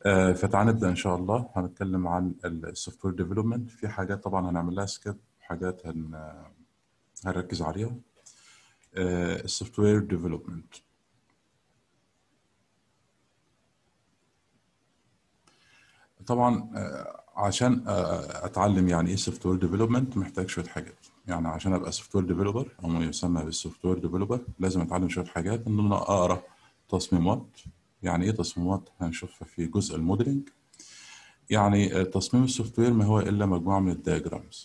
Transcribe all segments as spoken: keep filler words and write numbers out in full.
آه، فتعال نبدأ إن شاء الله. هنتكلم عن السوفت وير ديفلوبمنت. في حاجات طبعا هنعمل لها سكيب، وحاجات هن... هنركز عليها. السوفت وير ديفلوبمنت طبعا، آه، عشان آه، اتعلم يعني ايه سوفت وير ديفلوبمنت محتاج شويه حاجات. يعني عشان ابقى سوفت وير ديفلوبر او ما يسمى بالسوفت وير ديفلوبر لازم اتعلم شويه حاجات، من ضمنها اقرا تصميمات. يعني ايه تصميمات؟ هنشوفها في جزء الموديلنج. يعني آه، تصميم السوفت وير ما هو الا مجموعه من الدياجرامز،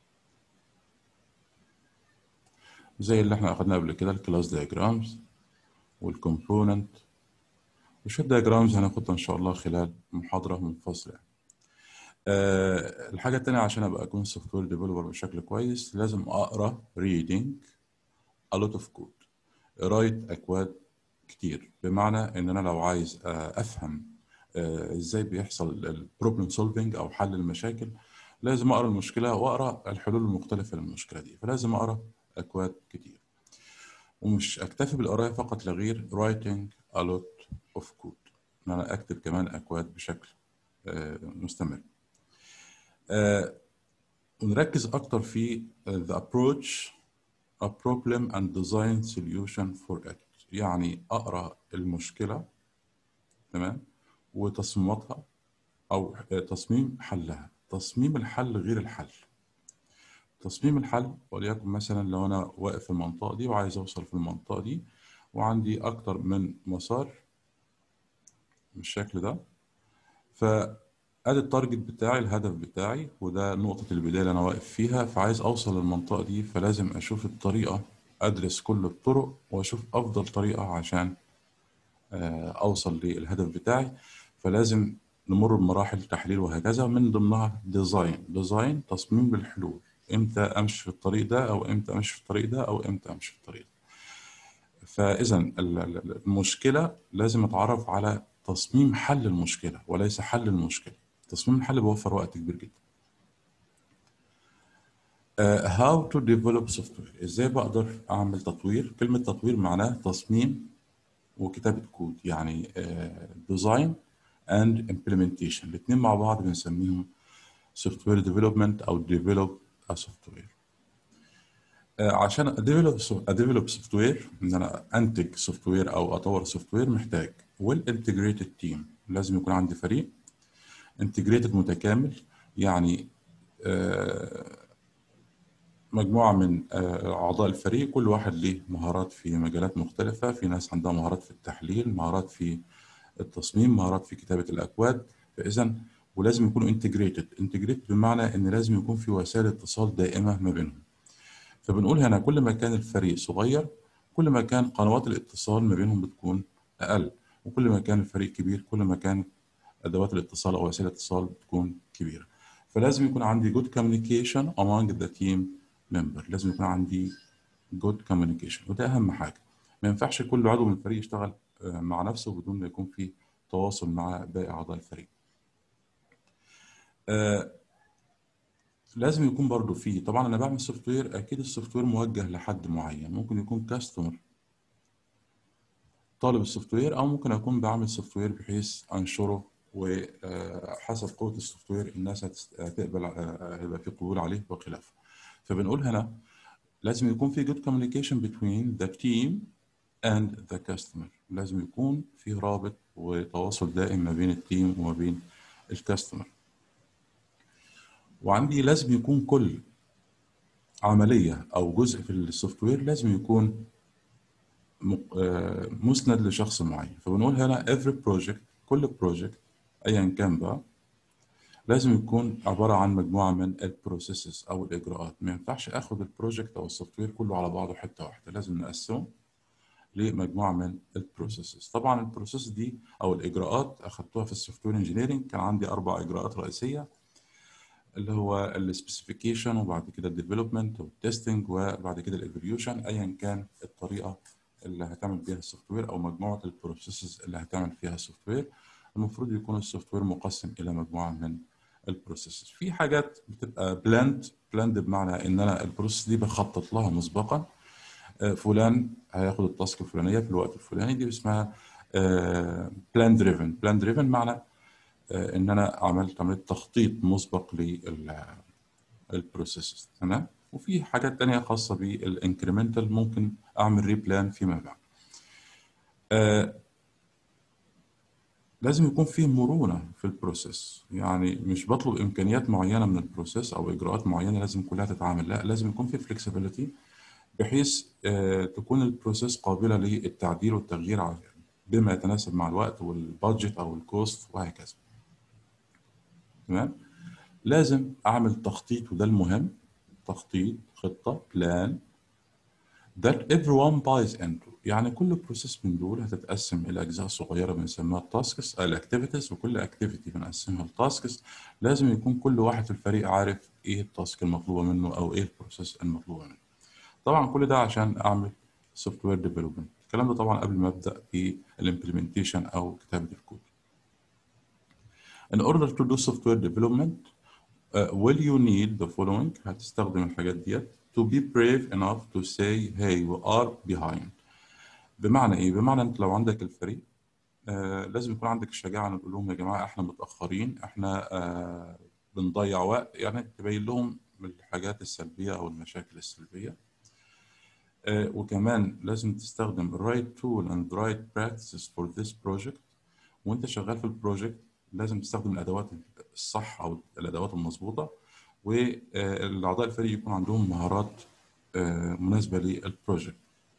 زي اللي احنا اخدناه قبل كده، الكلاس دياجرامز والكومبوننت وشويه دياجرامز هناخدها ان شاء الله خلال محاضره منفصله. أه الحاجه التانيه، عشان ابقى اكون سوفت وير ديفلوبر بشكل كويس لازم اقرا reading a lot of code، قرايه اكواد كتير. بمعنى ان انا لو عايز آه، افهم آه، ازاي بيحصل البروبلم سولفنج او حل المشاكل، لازم اقرا المشكله واقرا الحلول المختلفه للمشكله دي، فلازم اقرا اكواد كتير. ومش اكتفي بالقرايه فقط لا غير، writing a lot of code، ان انا اكتب كمان اكواد بشكل آه، مستمر. آه، ونركز اكتر في آه، the approach a problem and design solution for it. يعني اقرا المشكله، تمام، وتصميماتها، او آه، تصميم حلها. تصميم الحل غير الحل. تصميم الحل، وليكن مثلا لو انا واقف في المنطقه دي وعايز اوصل في المنطقه دي، وعندي اكتر من مسار بالشكل ده، فادي التارجت بتاعي، الهدف بتاعي، وده نقطة البداية اللي انا واقف فيها، فعايز اوصل للمنطقة دي، فلازم اشوف الطريقة، ادرس كل الطرق واشوف افضل طريقة عشان آه، اوصل للهدف بتاعي. فلازم نمر بمراحل تحليل وهكذا، من ضمنها ديزاين. ديزاين تصميم للحلول، امتى امشي في الطريق ده، او امتى امشي في الطريق ده، او امتى امشي في الطريق ده. فاذا ال- ال- المشكله لازم اتعرف على تصميم حل المشكله وليس حل المشكله. تصميم الحل بيوفر وقت كبير جدا. آه، how to develop software، ازاي بقدر اعمل تطوير. كلمه تطوير معناه تصميم وكتابه كود، يعني ديزاين اند implementation، الاثنين مع بعض بنسميهم سوفت وير ديفلوبمنت او ديفلوب ا سوفت وير. عشان اديفلوب اديفلوب سوفت وير، ان انا انتج سوفت وير او اطور سوفت وير، محتاج ويل انتجريتد تيم. لازم يكون عندي فريق انتجريتد متكامل، يعني آه، مجموعه من آه، اعضاء الفريق، كل واحد ليه مهارات في مجالات مختلفه. في ناس عندها مهارات في التحليل، مهارات في التصميم، مهارات في كتابه الاكواد. فاذا ولازم يكونوا انتجريتد. انتجريتد بمعنى ان لازم يكون في وسائل اتصال دائمه ما بينهم. فبنقول هنا كل ما كان الفريق صغير، كل ما كان قنوات الاتصال ما بينهم بتكون أقل، وكل ما كان الفريق كبير كل ما كانت أدوات الاتصال أو وسائل الاتصال بتكون كبيرة. فلازم يكون عندي good communication among the team member. لازم يكون عندي good communication، وده أهم حاجة. ما ينفعش كل عضو من الفريق يشتغل آه، مع نفسه بدون ما يكون في تواصل مع باقي أعضاء الفريق. آه، لازم يكون برضو فيه، طبعا انا بعمل سوفت وير، اكيد السوفت وير موجه لحد معين، ممكن يكون كاستمر طالب السوفت وير، او ممكن اكون بعمل سوفت وير بحيث انشره، وحسب قوه السوفت وير الناس هتست- هتقبل، آه، هيبقى في قبول عليه وخلافه. فبنقول هنا لازم يكون في good communication between the team and the customer. لازم يكون في رابط وتواصل دائم ما بين التيم وما بين الكاستمر. وعندي لازم يكون كل عملية أو جزء في السوفت وير لازم يكون م- آه، مسند لشخص معين. فبنقول هنا every project، كل project أيا كان بقى، لازم يكون عبارة عن مجموعة من البروسيسز أو الإجراءات. ما ينفعش آخد البروجكت أو السوفت وير كله على بعضه حتة واحدة، لازم نقسمه لمجموعة من البروسيسز. طبعا البروسيس دي أو الإجراءات أخدتوها في السوفت وير انجينيرنج، كان عندي أربع إجراءات رئيسية، اللي هو السبيسيفيكيشن، وبعد كده الديفلوبمنت والتستنج، وبعد كده الايفوليوشن. ايا كان الطريقه اللي هتعمل بيها السوفت وير او مجموعه البروسيسز اللي هتعمل فيها السوفت وير، المفروض يكون السوفت وير مقسم الى مجموعه من البروسيسز. في حاجات بتبقى بلاند. بلاند بمعنى ان انا البروسيس دي بخطط لها مسبقا. آه، فلان هياخد التاسك الفلانيه في الوقت الفلاني، دي اسمها بلان دريفن. بلان دريفن معنى آه، ان انا عملت عمليه تخطيط مسبق للبروسيس. تمام. وفي حاجات تانية خاصه بالانكريمنتال ممكن اعمل ريبلان فيما بعد. آه، لازم يكون فيه مرونة في البروسيس، يعني مش بطلب إمكانيات معينة من البروسيس أو إجراءات معينة لازم كلها تتعامل، لا، لازم يكون فيه flexibility بحيث آه، تكون البروسيس قابلة للتعديل والتغيير على- بما يتناسب مع الوقت والبادجت أو الكوست وهكذا. تمام. لازم أعمل تخطيط، وده المهم، تخطيط، خطة، بلان that everyone buys into. يعني كل بروسيس من دول هتتقسم الى اجزاء صغيره بنسميها التاسكس، الاكتيفيتيز، وكل اكتيفيتي بنقسمها لتاسكس. لازم يكون كل واحد في الفريق عارف ايه التاسك المطلوبه منه او ايه البروسيس المطلوبه منه. طبعا كل ده عشان اعمل سوفت وير ديفلوبمنت. الكلام ده طبعا قبل ما ابدا في الامبلمنتيشن او كتابه الكود. In order to do software development, uh, will you need the following. هتستخدم الحاجات ديت. To be brave enough to say hey we are behind. بمعنى ايه؟ بمعنى انت لو عندك الفريق آه لازم يكون عندك الشجاعه ان تقول لهم يا جماعه احنا متاخرين، احنا آه بنضيع وقت، يعني تبين لهم الحاجات السلبيه او المشاكل السلبيه. آه وكمان لازم تستخدم right tool and right practices for this project. وانت شغال في البروجكت لازم تستخدم الادوات الصح او الادوات المظبوطه، والاعضاء الفريق يكون عندهم مهارات آه مناسبه للبروجكت.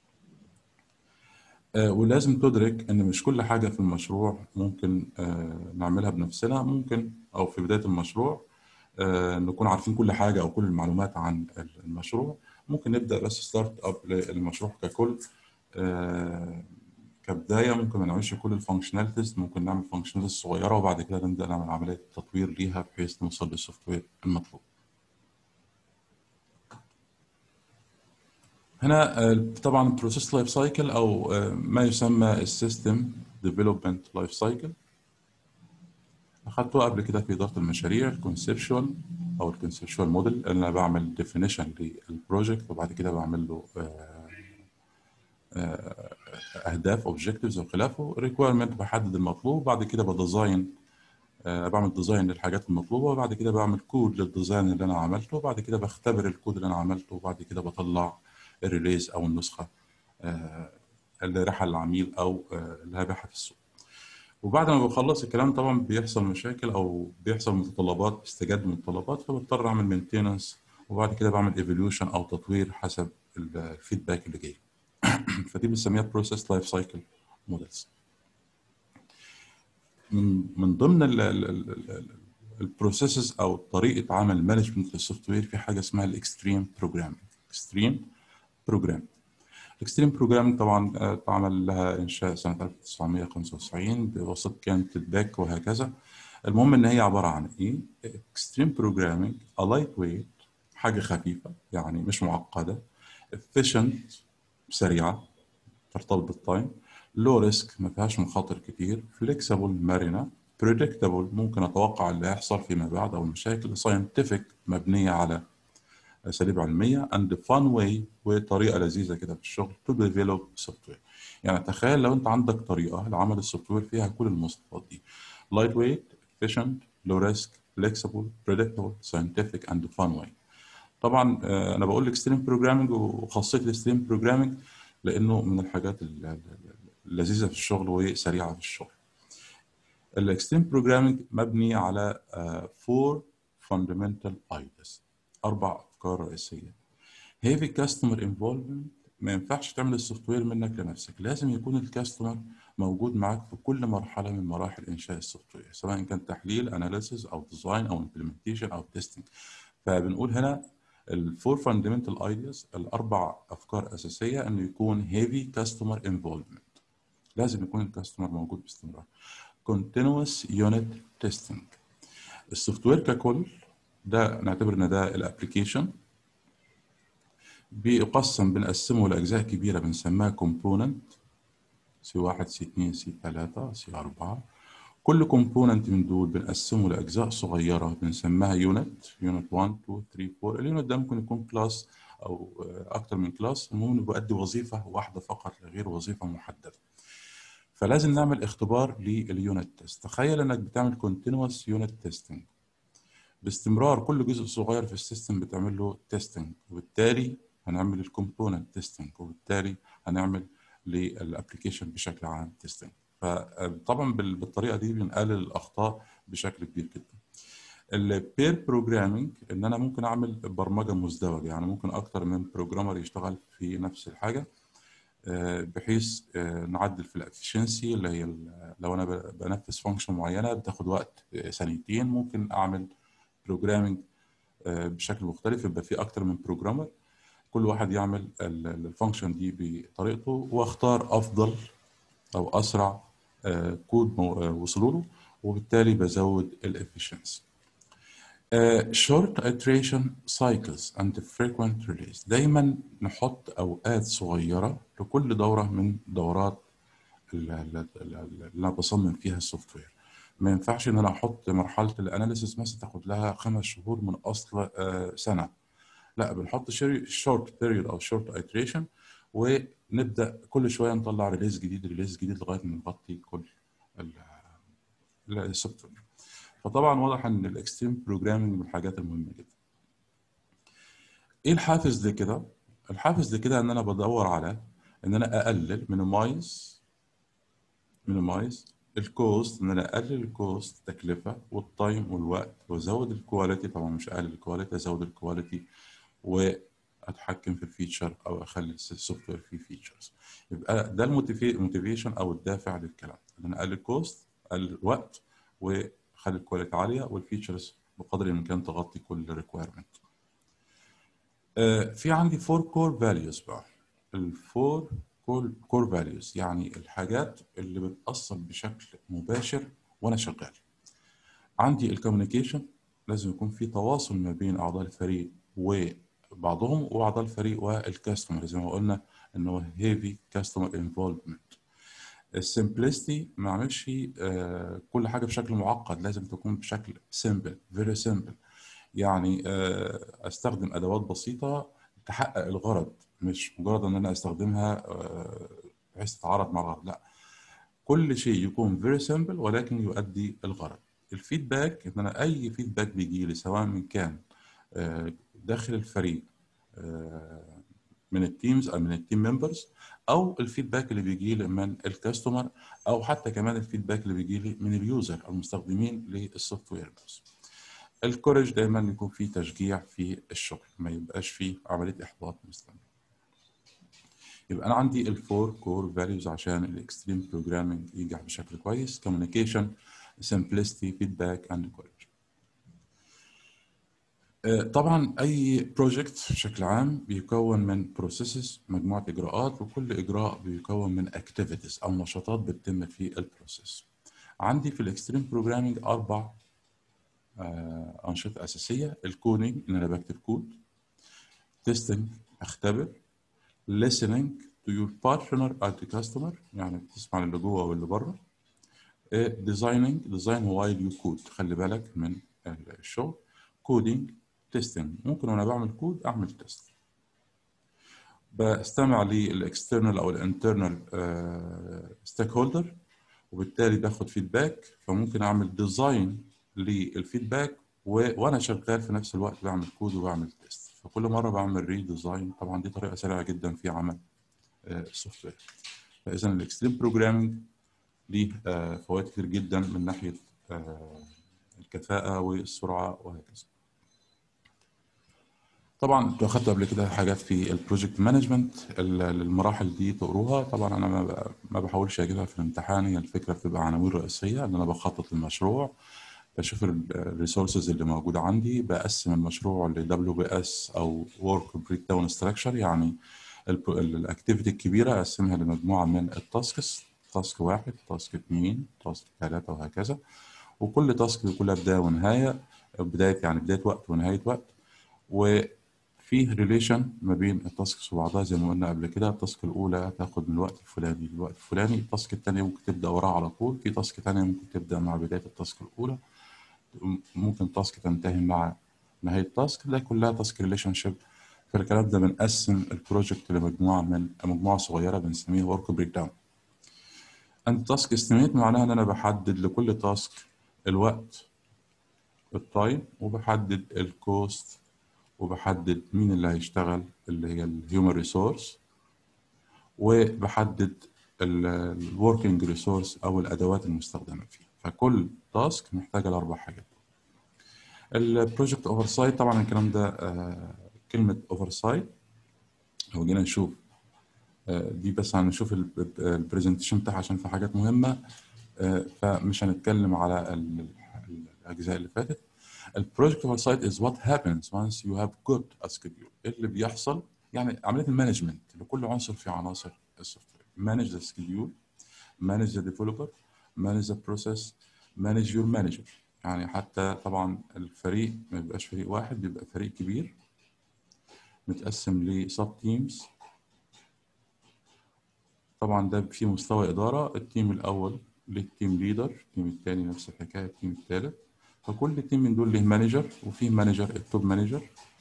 آه، ولازم تدرك ان مش كل حاجه في المشروع ممكن آه، نعملها بنفسنا. ممكن او في بدايه المشروع آه، نكون عارفين كل حاجه او كل المعلومات عن المشروع. ممكن نبدا بس ستارت اب للمشروع ككل. آه، كبدايه ممكن ما نعملش كل الفانكشناليتيز، ممكن نعمل فانكشناليتيز صغيره وبعد كده نبدا نعمل عمليه تطوير ليها بحيث نوصل للسوفت وير المطلوب. هنا آه، طبعا البروسيس لايف سايكل او آه، ما يسمى السيستم ديفلوبمنت لايف سايكل أخدته قبل كده في إدارة المشاريع. الكونسبشوال أو الكونسبشوال موديل، أنا بعمل ديفينيشن للبروجكت وبعد كده بعمل له آه، آه، أهداف أوبجكتيفز وخلافه. ريكويرمنت بحدد المطلوب، بعد كده بديزاين، آه، بعمل ديزاين للحاجات المطلوبة، وبعد كده بعمل كود للديزاين اللي أنا عملته، وبعد كده بختبر الكود اللي أنا عملته، وبعد كده بطلع الريليز أو النسخة آه، اللي رايحة للعميل أو آه، اللي هيبيعها في السوق. وبعد ما بخلص الكلام طبعا بيحصل مشاكل او بيحصل متطلبات، استجابه متطلبات، فبضطر اعمل مينتيننس، وبعد كده بعمل ايفوليوشن او تطوير حسب الفيدباك اللي جاي. فدي بنسميها بروسيس لايف سايكل موديلز. من من ضمن البروسيسز او طريقه عمل مانجمنت للسوفت وير في حاجه اسمها الاكستريم بروجرامينج. اكستريم بروجرام الاكستريم بروجرامينج طبعا آه، اتعمل لها انشاء سنه ألف وتسعمية وخمسة وتسعين بواسطه كانت باك وهكذا. المهم ان هي عباره عن ايه؟ اكستريم بروجرامينج لايت ويت، حاجه خفيفه يعني مش معقده، efficient سريعه ترتبط بالتايم، لو ريسك ما فيهاش مخاطر كتير، فليكسبل مرنه، بريدكتبل ممكن اتوقع اللي هيحصل فيما بعد او المشاكل، ساينتفك مبنيه على اساليب علميه، اند فان واي وطريقه لذيذه كده في الشغل تو ديفلوب سوفت وير. يعني تخيل لو انت عندك طريقه لعمل السوفت وير فيها كل المواصفات دي: لايت ويت، efficient، لو ريسك، فليكسبل، بريدكتبل، ساينتفك، اند فان واي. طبعا آه، انا بقول اكستريم بروجرامنج وخاصيه الاكستريم بروجرامنج لانه من الحاجات ال- ال- اللذيذه في الشغل وسريعه في الشغل. الاكستريم بروجرامنج مبني على فور فاندمنتال ايدياز، اربع افكار رئيسيه. هيفي كاستمر انفولفمنت، ما ينفعش تعمل السوفت وير منك لنفسك، لازم يكون الكاستمر موجود معاك في كل مرحله من مراحل انشاء السوفت وير، سواء كان تحليل، اناليسيس، او ديزاين، او امبلمنتيشن، او تيستنج. فبنقول هنا الفور فاندمنتال ايدياز، الاربع افكار اساسيه، انه يكون هيفي كاستمر انفولفمنت، لازم يكون الكاستمر موجود باستمرار. continuous unit testing، السوفت وير ككل ده نعتبر ان ده الابلكيشن بيقسم، بنقسمه لأجزاء كبيرة بنسميها كومبوننت، سي واحد، سي اتنين، سي تلاتة، سي أربعة. كل كومبوننت من دول بنقسمه لأجزاء صغيرة بنسميها يونت، يونت واحد اتنين تلاتة أربعة. اليونت ده ممكن يكون كلاس أو أكتر من كلاس، المهم إنه بيؤدي وظيفة واحدة فقط غير وظيفة محددة. فلازم نعمل اختبار لليونت تيست. تخيل انك بتعمل continuous يونت تيستنج باستمرار، كل جزء صغير في السيستم بتعمل له تيستنج، وبالتالي هنعمل الكومبوننت تيستنج، وبالتالي هنعمل للابلكيشن بشكل عام تيستنج. فطبعا بالطريقه دي بنقلل الاخطاء بشكل كبير جدا. البير بروجرامينج ان انا ممكن اعمل برمجه مزدوجه، يعني ممكن اكتر من بروجرامر يشتغل في نفس الحاجه، بحيث نعدل في الافشنسي اللي هي لو انا بنفذ فانكشن معينه بتاخد وقت ثانيتين، ممكن اعمل بروجرامينج بشكل مختلف، يبقى في اكتر من بروجرامر كل واحد يعمل الفانكشن دي بطريقته، واختار افضل او اسرع كود وصلوا له، وبالتالي بزود الافشنسي. short iteration cycles and frequent release، دايما نحط اوقات صغيره لكل دوره من دورات اللي انا بصمم فيها السوفت وير. ما ينفعش ان انا احط مرحله الاناليسيس مثلا تاخد لها خمس شهور من اصل سنه، لا بنحط شورت بيريود او شورت ايتريشن، ونبدا كل شويه نطلع ريليز جديد ريليز جديد لغايه ما نغطي كل السوفت وير. فطبعا واضح ان الاكستريم بروجرامينج من الحاجات المهمه جدا. ايه الحافز لكده؟ الحافز لكده ان انا بدور على ان انا اقلل مينيمايز مينيمايز الكوست، ان انا اقلل الكوست التكلفه والتايم والوقت، وازود الكواليتي. طبعا مش اقلل الكواليتي، ازود الكواليتي واتحكم في الفيتشر او اخلي السوفت وير فيه فيتشرز. يبقى ده الموتيفيشن او الدافع للكلام، ان انا اقلل الكوست، اقلل الوقت، واخلي الكواليتي عاليه، والفيتشرز بقدر الامكان تغطي كل ريكويرمنت. في عندي فور كور فاليوز بقى. الفور كور فاليوز يعني الحاجات اللي بتأثر بشكل مباشر وانا شغال. عندي الكوميونيكيشن، لازم يكون في تواصل ما بين اعضاء الفريق وبعضهم واعضاء الفريق والكاستمر، زي ما قلنا ان هو هيفي كاستمر انفولفمنت. السمبلستي، ما اعملش آه كل حاجه بشكل معقد، لازم تكون بشكل سمبل، فيري سمبل. يعني آه استخدم ادوات بسيطه تحقق الغرض، مش مجرد ان انا استخدمها آه بحيث تتعارض مع الغرض، لا، كل شيء يكون فيري سمبل ولكن يؤدي الغرض. الفيدباك، ان انا اي فيدباك بيجي لي سواء من كان داخل الفريق من التيمز او من التيم ممبرز، او الفيدباك اللي بيجي لي من الكاستمر، او حتى كمان الفيدباك اللي بيجي لي من اليوزر المستخدمين للسوفت وير. الكورج دايما يكون فيه تشجيع في الشغل، ما يبقاش فيه عمليه احباط مستمر. يبقى انا عندي الفور كور فاليوز عشان الاكستريم بروجرامينج ينجح بشكل كويس: كوميونيكيشن، سمبلستي، فيدباك، اند كورج. طبعا اي بروجكت بشكل عام بيكون من بروسيسز، مجموعه اجراءات، وكل اجراء بيكون من اكتيفيتيز او نشاطات بتتم في البروسيس. عندي في الاكستريم بروجرامينج اربع انشطه اساسيه: الكودينج، ان انا بكتب كود; تيستنج، اختبر; listening to your partner or the customer، يعني بتسمع اللي جوه واللي بره; designing، design while you code، خلي بالك من الشغل; coding، testing، ممكن وانا بعمل كود اعمل تيست. بستمع للاكسترنال او الانترنال ستيك هولدر، وبالتالي باخد فيدباك، فممكن اعمل ديزاين للفيدباك وانا شغال في نفس الوقت بعمل كود وبعمل تيست. فكل مره بعمل ري ديزاين. طبعا دي طريقه سريعه جدا في عمل السوفت وير. فاذا الاكستريم بروجرامينج ليه فوائد كتير جدا من ناحيه الكفاءه والسرعه وهكذا. طبعا انتوا اخدتوا قبل كده حاجات في البروجكت مانجمنت، المراحل دي تقروها. طبعا انا ما بحاولش اجيبها في الامتحان، هي الفكره بتبقى عناوين رئيسيه، ان انا بخطط المشروع، بشوف الريسورسز اللي موجوده عندي، بقسم المشروع ل دبليو بي اس او ورك بريك داون ستراكشر، يعني الاكتيفيتي الكبيره اقسمها لمجموعه من التاسكس: تاسك واحد، تاسك اثنين، تاسك ثلاثه، وهكذا. وكل تاسك بيكون لها بدايه ونهايه، بدايه يعني بدايه وقت ونهايه وقت، وفيه ريليشن ما بين التاسكس وبعضها زي ما قلنا قبل كده. التاسك الاولى تاخد من الوقت الفلاني للوقت الفلاني، التاسك الثانيه ممكن تبدا وراها على طول، في تاسك ثانيه ممكن تبدا مع بدايه التاسك الاولى، ممكن تاسك تنتهي مع نهايه التاسك. ده كلها تاسك ريليشن شيب. في الكلام ده بنقسم البروجكت لمجموعه من مجموعه صغيره بنسميها ورك بريك داون. and task estimate معناها ان انا بحدد لكل تاسك الوقت التايم، وبحدد الكوست، وبحدد مين اللي هيشتغل اللي هي الهيومن ريسورس، وبحدد الوركينج ريسورس او الادوات المستخدمه فيه. فكل تاسك محتاجه لاربع حاجات. البروجكت اوفر سايت، طبعا الكلام ده آه كلمه اوفر سايت لو جينا نشوف آه دي بس هنشوف البرزنتيشن بتاعها عشان في حاجات مهمه، آه فمش هنتكلم على الاجزاء اللي فاتت. البروجكت اوفر سايت is what happens once you have got a schedule. إيه اللي بيحصل يعني عمليه المانجمنت لكل عنصر في عناصر السوفت وير. manage the schedule, manage the developer, manage the process, manage your manager. يعني حتى طبعا الفريق ما بيبقاش فريق واحد، بيبقى فريق كبير متقسم لسب تيمز. طبعا ده في مستوى اداره، التيم الاول للتيم ليدر، التيم الثاني نفس الحكايه، التيم الثالث. فكل تيم من دول له مانجر، وفيه مانجر التوب مانجر.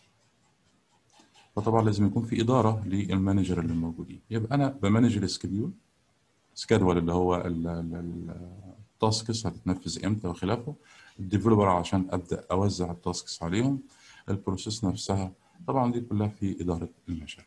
فطبعا لازم يكون في اداره للمانجر اللي موجودين. يبقى انا بمانج السكيدول، سكادول اللي هو التاسكس هتتنفذ امتى وخلافه، الديفلوبر عشان ابدا اوزع التاسكس عليهم، البروسيس نفسها. طبعا دي كلها في اداره المشاريع.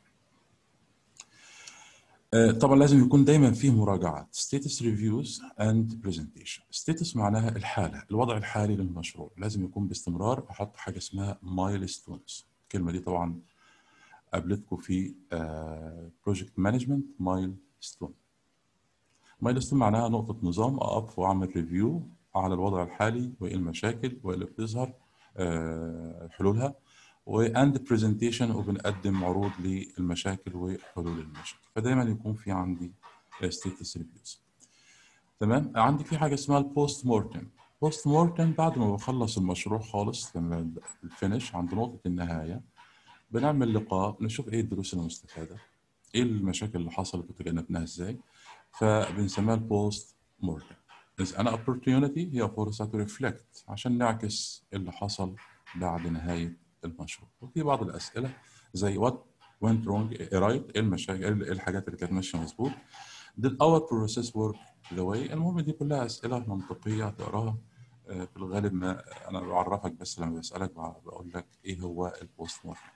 طبعا لازم يكون دايما فيه مراجعات، status reviews and presentation. status معناها الحاله، الوضع الحالي للمشروع. لازم يكون باستمرار احط حاجه اسمها milestones. الكلمه دي طبعا قابلتكم في بروجكت مانجمنت. مايلستون، مايلستون معناها نقطة نظام، أقف وأعمل ريفيو على الوضع الحالي وإيه المشاكل واللي بتظهر حلولها، وأند برزنتيشن، وبنقدم عروض للمشاكل وحلول المشاكل. فدايما يكون في عندي ستيتس ريفيوز. تمام. عندي في حاجة اسمها البوست مورتم. بوست مورتم بعد ما بخلص المشروع خالص، لما الفينش عند نقطة النهاية، بنعمل لقاء نشوف ايه الدروس المستفاده، ايه المشاكل اللي حصلت وتجنبناها ازاي. فبنسميها البوست مورتم. إذ أنا opportunity هي فرصة to reflect عشان نعكس اللي حصل بعد نهاية المشروع. وفي بعض الأسئلة زي what went wrong, إيه right, إيه المشاكل، إيه الحاجات اللي كانت ماشية مظبوط. did our process work the way. المهم دي كلها أسئلة منطقية تقراها. في الغالب ما أنا بعرفك، بس لما بسألك بقول لك إيه هو البوست مورتم.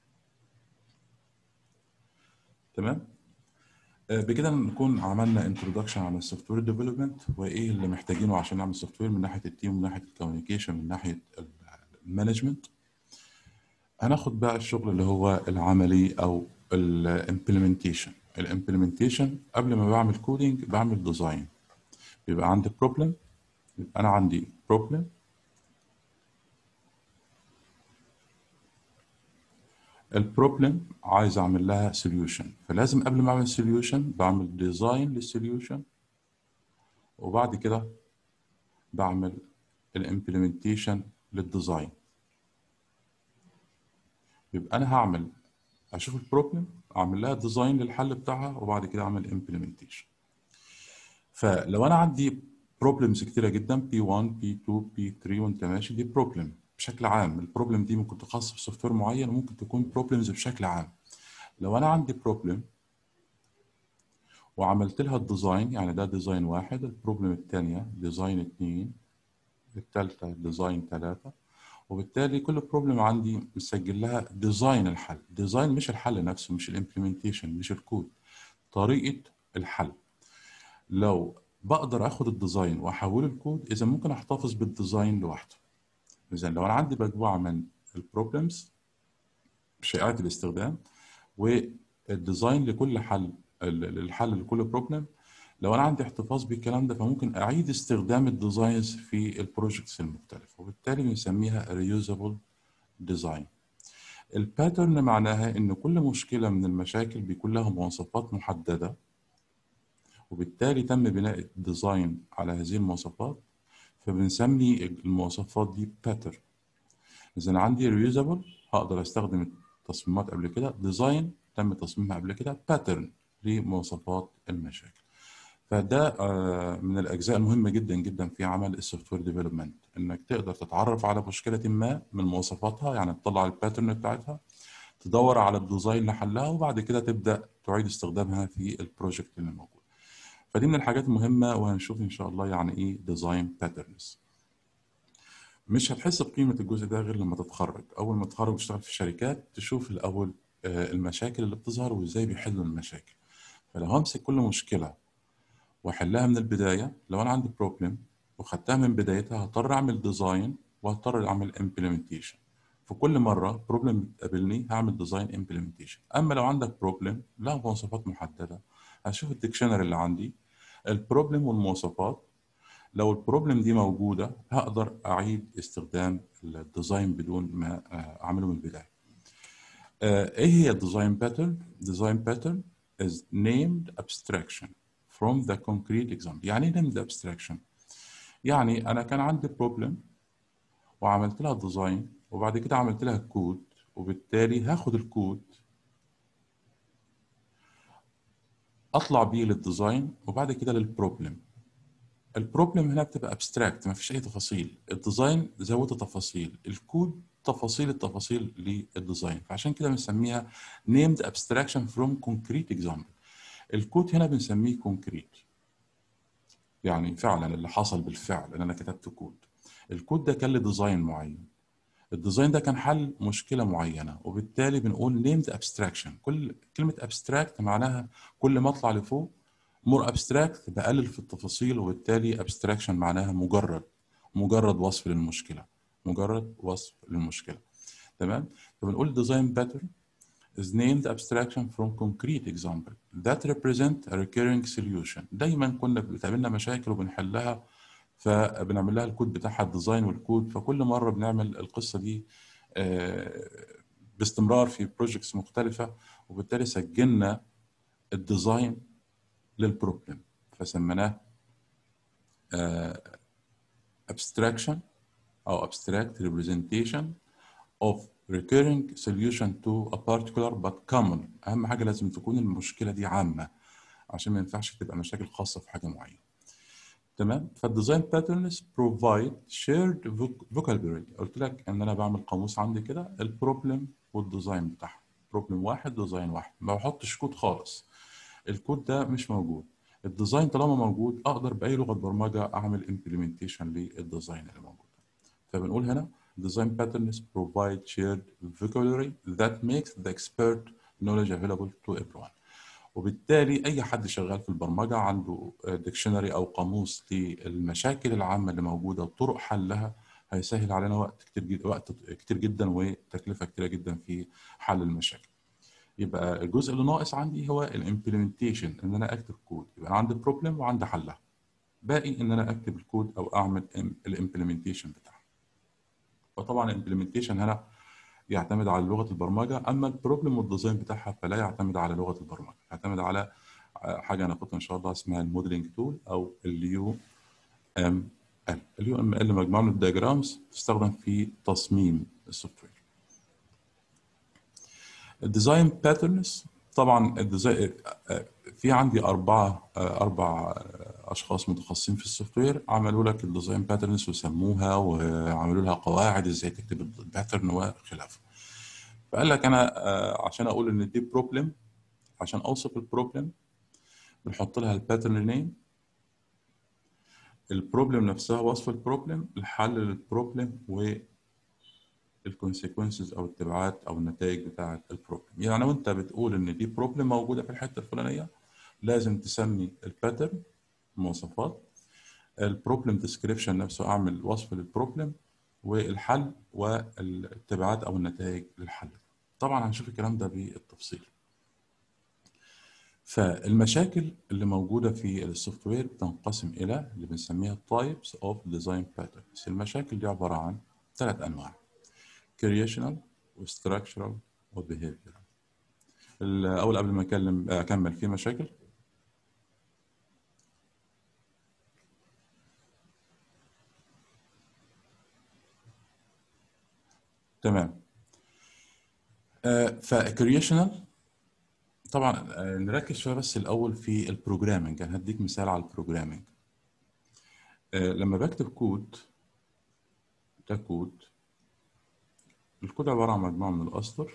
تمام. بكده نكون عملنا انترودكشن عن السوفت وير ديفلوبمنت، وايه اللي محتاجينه عشان نعمل سوفت وير من ناحيه التيم، من ناحيه الكوميونيكيشن، من ناحيه المانجمنت. هناخد بقى الشغل اللي هو العملي او الامبلمنتيشن. الامبلمنتيشن قبل ما بعمل كودينج بعمل ديزاين. بيبقى عندي بروبلم، يبقى انا عندي بروبلم، البروبلم عايز اعمل لها سوليوشن. فلازم قبل ما اعمل سوليوشن بعمل ديزاين للسوليوشن، وبعد كده بعمل الامبلمنتيشن للديزاين. يبقى انا هعمل اشوف البروبلم، اعمل لها ديزاين للحل بتاعها، وبعد كده اعمل امبلمنتيشن. فلو انا عندي بروبلمز كتيره جدا، بي واحد بي اتنين بي تلاتة وانت ماشي، دي بروبلم بشكل عام. البروبلم دي ممكن تخصص بسوفت وير معين، وممكن تكون بروبلمز بشكل عام. لو انا عندي بروبلم وعملت لها الديزاين، يعني ده ديزاين واحد، البروبلم الثانيه ديزاين اثنين، الثالثه ديزاين ثلاثه، وبالتالي كل بروبلم عندي مسجل لها ديزاين الحل. ديزاين مش الحل نفسه، مش الامبلمنتيشن، مش الكود، طريقة الحل. لو بقدر اخد الديزاين واحوله الكود، اذا ممكن احتفظ بالديزاين لوحده. اذا لو انا عندي مجموعة من البروبلمز شائعة الاستخدام، والديزاين لكل حل، الحل لكل بروبلم، لو انا عندي احتفاظ بالكلام ده، فممكن اعيد استخدام الديزاينز في البروجكتس المختلفه، وبالتالي بنسميها reusable design. الباترن معناها ان كل مشكله من المشاكل بيكون لها مواصفات محدده، وبالتالي تم بناء الديزاين على هذه المواصفات، فبنسمي المواصفات دي باترن. اذا عندي reusable هقدر استخدم التصميمات قبل كده، ديزاين تم تصميمها قبل كده، باترن لمواصفات المشاكل. فده من الاجزاء المهمه جدا جدا في عمل السوفت وير ديفلوبمنت، انك تقدر تتعرف على مشكله ما من مواصفاتها، يعني تطلع الباترن بتاعتها، تدور على الديزاين لحلها، وبعد كده تبدا تعيد استخدامها في البروجكت اللي موجود. فدي من الحاجات المهمة، وهنشوف إن شاء الله يعني إيه ديزاين باترنز. مش هتحس بقيمة الجزء ده غير لما تتخرج. أول ما تتخرج وتشتغل في شركات تشوف الأول المشاكل اللي بتظهر وإزاي بيحلوا المشاكل. فلو همسك كل مشكلة وأحلها من البداية، لو أنا عندي بروبلم وخدتها من بدايتها هضطر أعمل ديزاين وهضطر أعمل امبلمنتيشن. في كل مرة بروبلم بتقابلني هعمل ديزاين امبلمنتيشن. أما لو عندك بروبلم لها مواصفات محددة، هشوف الديكشنري اللي عندي البروبلم والمواصفات. لو البروبلم دي موجودة هقدر أعيد استخدام الديزاين بدون ما أعمله من البداية. إيه هي الديزاين باترن؟ ديزاين باترن is named abstraction from the concrete example. يعني ايه named abstraction؟ يعني أنا كان عندي بروبلم وعملت لها ديزاين وبعد كده عملت لها كود، وبالتالي هاخد الكود أطلع بيه للديزاين وبعد كده للبروبلم. البروبلم هنا بتبقى ابستراكت، ما فيش اي تفاصيل. الديزاين زود تفاصيل، الكود تفاصيل التفاصيل للديزاين، فعشان كده بنسميها named abstraction from concrete example. الكود هنا بنسميه concrete، يعني فعلا اللي حصل بالفعل ان انا كتبت كود. الكود ده كان له ديزاين معين، الديزاين ده كان حل مشكله معينه، وبالتالي بنقول named abstraction. كل كلمه abstract معناها كل ما اطلع لفوق مور ابستراكت بقلل في التفاصيل، وبالتالي ابستراكشن معناها مجرد مجرد وصف للمشكله، مجرد وصف للمشكله. تمام. فبنقول design pattern is named abstraction from concrete example that represent a recurring solution. دايما كنا بتقابلنا مشاكل وبنحلها، فبنعمل لها الكود بتاعها الديزاين والكود. فكل مره بنعمل القصه دي باستمرار في بروجكتس مختلفه، وبالتالي سجلنا الديزاين للبروبلم فسميناه abstraction أو abstract representation of recurring solution to a particular but common. أهم حاجة لازم تكون المشكلة دي عامة، عشان ما ينفعش تبقى مشاكل خاصة في حاجة معينة. تمام. فالديزاين باترنز provide shared vocabulary. قلت لك إن أنا بعمل قاموس عندي كده البروبلم والديزاين بتاعها، بروبلم واحد ديزاين واحد، ما بحطش كود خالص. الكود ده مش موجود. الديزاين طالما موجود اقدر باي لغه برمجه اعمل امبلمنتيشن للديزاين اللي موجود. فبنقول هنا design patterns provide shared vocabulary that makes the expert knowledge available to everyone. وبالتالي اي حد شغال في البرمجه عنده ديكشنري او قاموس للمشاكل العامه اللي موجوده وطرق حلها، هيسهل علينا وقت كتير جدا، وقت كتير جدا وتكلفه كتيره جدا في حل المشاكل. يبقى الجزء اللي ناقص عندي هو الامبلمنتيشن، ان انا اكتب كود. يبقى انا عندي بروبلم وعندي حلها، باقي ان انا اكتب الكود او اعمل الامبلمنتيشن بتاعها. فطبعا الامبلمنتيشن هنا يعتمد على لغه البرمجه، اما البروبلم والديزاين بتاعها فلا يعتمد على لغه البرمجه، يعتمد على حاجه هناخدها ان شاء الله اسمها الموديلنج تول او اليو ام ال. اليو ام ال مجموعه من الدياجرامز تستخدم في تصميم السوفت وير. الديزاين باترنز طبعا الديزاين في عندي أربعة أربع أشخاص متخصصين في السوفت وير عملوا لك الديزاين باترنز وسموها وعملوا لها قواعد إزاي تكتب الباترن وخلافه. فقال لك أنا عشان أقول إن دي بروبلم، عشان أوصف البروبلم بنحط لها الباترن نيم، البروبلم نفسها وصف البروبلم، الحل للبروبلم، و الكونسيكونسز او التبعات او النتائج بتاعه البروبلم. يعني وانت بتقول ان دي بروبلم موجوده في الحته الفلانيه لازم تسمي الباترن مواصفات، البروبلم ديسكريبشن نفسه اعمل وصف للبروبلم، والحل والتبعات او النتائج للحل. طبعا هنشوف الكلام ده بالتفصيل. فالمشاكل اللي موجوده في السوفت وير بتنقسم الى اللي بنسميها types of design patterns. المشاكل دي عباره عن ثلاث انواع: creational وstructural وbehavioral. الأول قبل ما أكلم أكمل في مشاكل، تمام. فكرييشنال طبعا نركز شوية بس الأول في البروجرامينج. أنا هديك مثال على البروجرامينج. لما بكتب كود، ده كود، الكود عبارة عن مجموعة من الأسطر،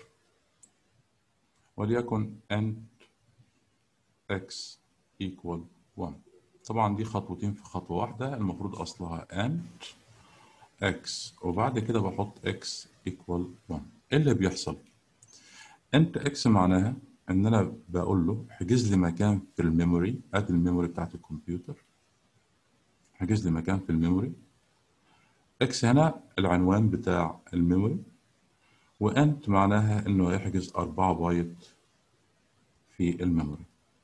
وليكن int x equal one. طبعا دي خطوتين في خطوة واحدة، المفروض أصلها and x، وبعد كده بحط x equal واحد. إيه اللي بيحصل؟ انت x معناها ان انا بقول له احجز لي مكان في الميموري، ادي الميموري بتاعت الكمبيوتر، احجز لي مكان في الميموري. x هنا العنوان بتاع الميموري، وانت معناها انه يحجز أربعة بايت في الميموري.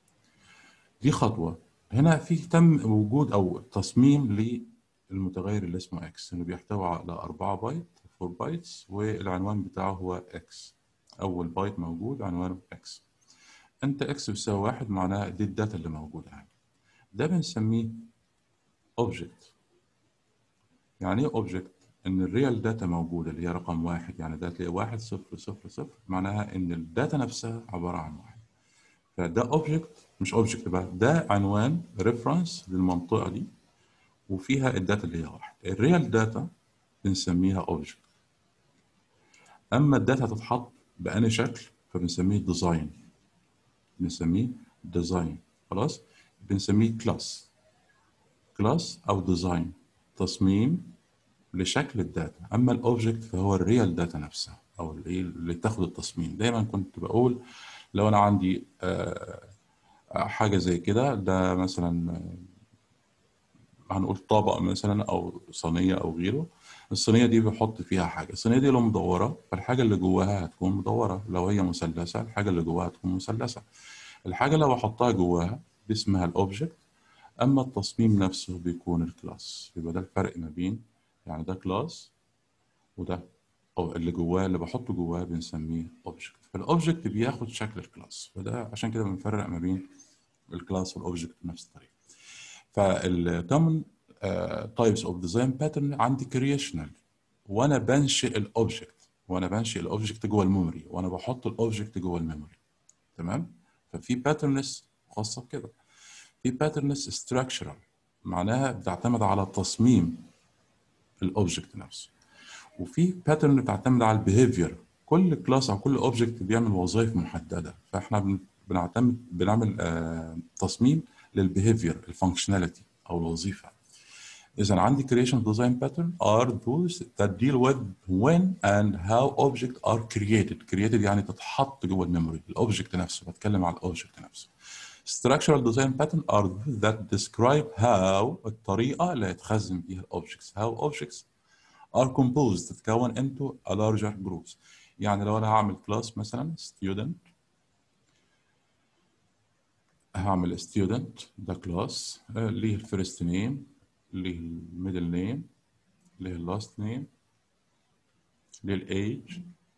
دي خطوة. هنا في تم وجود او تصميم للمتغير اللي اسمه x، انه بيحتوي على أربعة بايت، أربعة بايتس، والعنوان بتاعه هو x. اول بايت موجود عنوانه x. انت اكس بيساوي واحد معناها دي الداتا اللي موجوده هنا. ده بنسميه اوبجكت. يعني ايه اوبجكت؟ ان الريال داتا موجوده اللي هي رقم واحد، يعني ده تلاقي واحد صفر صفر صفر، معناها ان الداتا نفسها عباره عن واحد. فده اوبجكت، مش اوبجكت بقى، ده عنوان ريفرنس للمنطقه دي وفيها الداتا اللي هي واحد. الريال داتا بنسميها اوبجكت. اما الداتا هتتحط بأني شكل فبنسميه ديزاين، بنسميه ديزاين. خلاص، بنسميه كلاس. كلاس او ديزاين، تصميم لشكل الداتا. اما الاوبجكت فهو الريال داتا نفسها، او اللي اللي تاخد التصميم. دايما كنت بقول لو انا عندي آه، حاجه زي كده، ده مثلا آه، هنقول طبق مثلا او صينيه او غيره. الصينيه دي بحط فيها حاجه، الصينيه دي لو مدوره فالحاجه اللي جواها هتكون مدوره، لو هي مثلثه الحاجه اللي جواها هتكون مثلثه. الحاجه لو احطها جواها دي اسمها الاوبجكت. اما التصميم نفسه بيكون الكلاس. يبقى ده الفرق ما بين، يعني ده كلاس وده، او اللي جواه اللي بحطه جواه بنسميه اوبجكت. فالاوبجكت بياخد شكل الكلاس، فده عشان كده بنفرق ما بين الكلاس والاوبجكت بنفس الطريقه. فالكومن تايبس اوف ديزاين باترن عندي كرييشنال، وانا بنشئ الاوبجكت، وانا بنشئ الاوبجكت جوه الميموري، وانا بحط الاوبجكت جوه الميموري. تمام. ففي باترنز خاصه بكده. في باترنز ستراكشرال، معناها بتعتمد على تصميم الاوبجكت نفسه. وفي باترن بتعتمد على البيهيفير. كل كلاس او كل اوبجكت بيعمل وظائف محدده، فاحنا بن- بنعتمد بنعمل آه تصميم للبيهيفير، الفانكشناليتي او الوظيفه. اذا عندي creation design pattern are those that deal with when and how objects are created. created يعني تتحط جوه الميموري، الاوبجكت نفسه، بتكلم على الاوبجكت نفسه. structural design pattern are those that describe how، الطريقه اللي هيتخزن بيها الاوبجكتس. how objects are composed، تتكون into a larger groups. يعني لو انا هعمل كلاس مثلا student، هعمل student ده كلاس ليه الفيرست نيم، ليه الميدل نيم، ليه اللاست نيم، ليه الايج.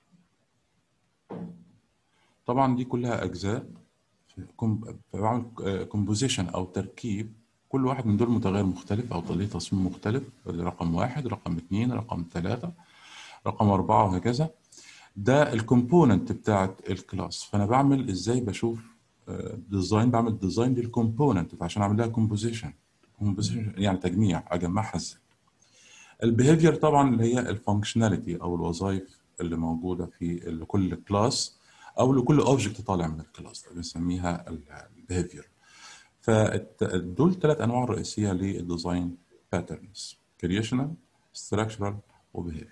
طبعا دي كلها اجزاء. كم- بعمل كومبوزيشن او تركيب، كل واحد من دول متغير مختلف او ليه تصميم مختلف. رقم واحد، رقم اثنين، رقم ثلاثة، رقم أربعة، وهكذا. ده الكومبوننت بتاعت الكلاس. فانا بعمل ازاي؟ بشوف ديزاين، بعمل ديزاين للكومبوننت عشان اعمل لها كومبوزيشن. كومبوزيشن يعني تجميع، اجمعها ازاي. البيهيفير طبعا اللي هي الفانكشناليتي او الوظائف اللي موجوده في كل كلاس او لكل اوبجكت طالع من الكلاس، ده بنسميها البيهيفير. فدول ثلاث انواع رئيسيه للديزاين باترنز: كرييشنال، ستراكشرال، وبيهيفير.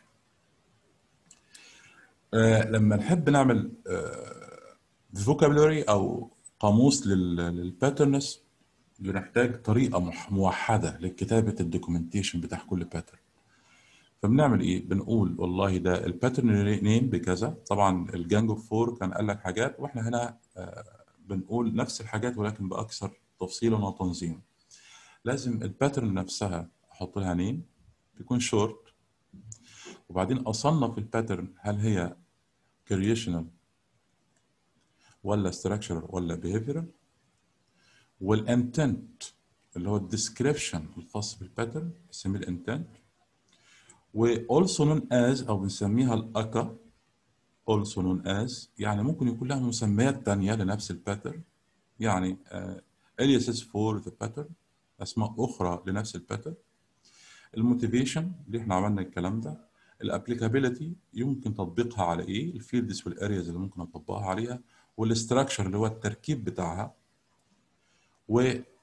آه لما نحب نعمل فوكابولري او قاموس للباترنز، بنحتاج طريقه مح- موحده لكتابه الدوكيومنتيشن بتاع كل باترن. فبنعمل ايه؟ بنقول والله ده الباترن نيم بكذا. طبعا الجانجو فور كان قال لك حاجات، واحنا هنا آه بنقول نفس الحاجات ولكن باكثر تفصيلا وتنظيما. لازم الباترن نفسها احط لها نيم تكون شورت، وبعدين اصنف الباترن هل هي كرييشنال ولا structural ولا behavioral. والانتنت اللي هو الديسكريبشن الخاص بالباترن بنسميه الانتنت. و also known as او بنسميها الاكا. also known as يعني ممكن يكون لها مسميات تانية لنفس الباترن، يعني uh, aliases for the pattern، اسماء اخرى لنفس الباترن. الموتيفيشن اللي احنا عملنا الكلام ده. الابليكابيلتي يمكن تطبيقها على ايه، الفيلدز والارياز اللي ممكن اطبقها عليها. والاستراكشر اللي هو التركيب بتاعها. و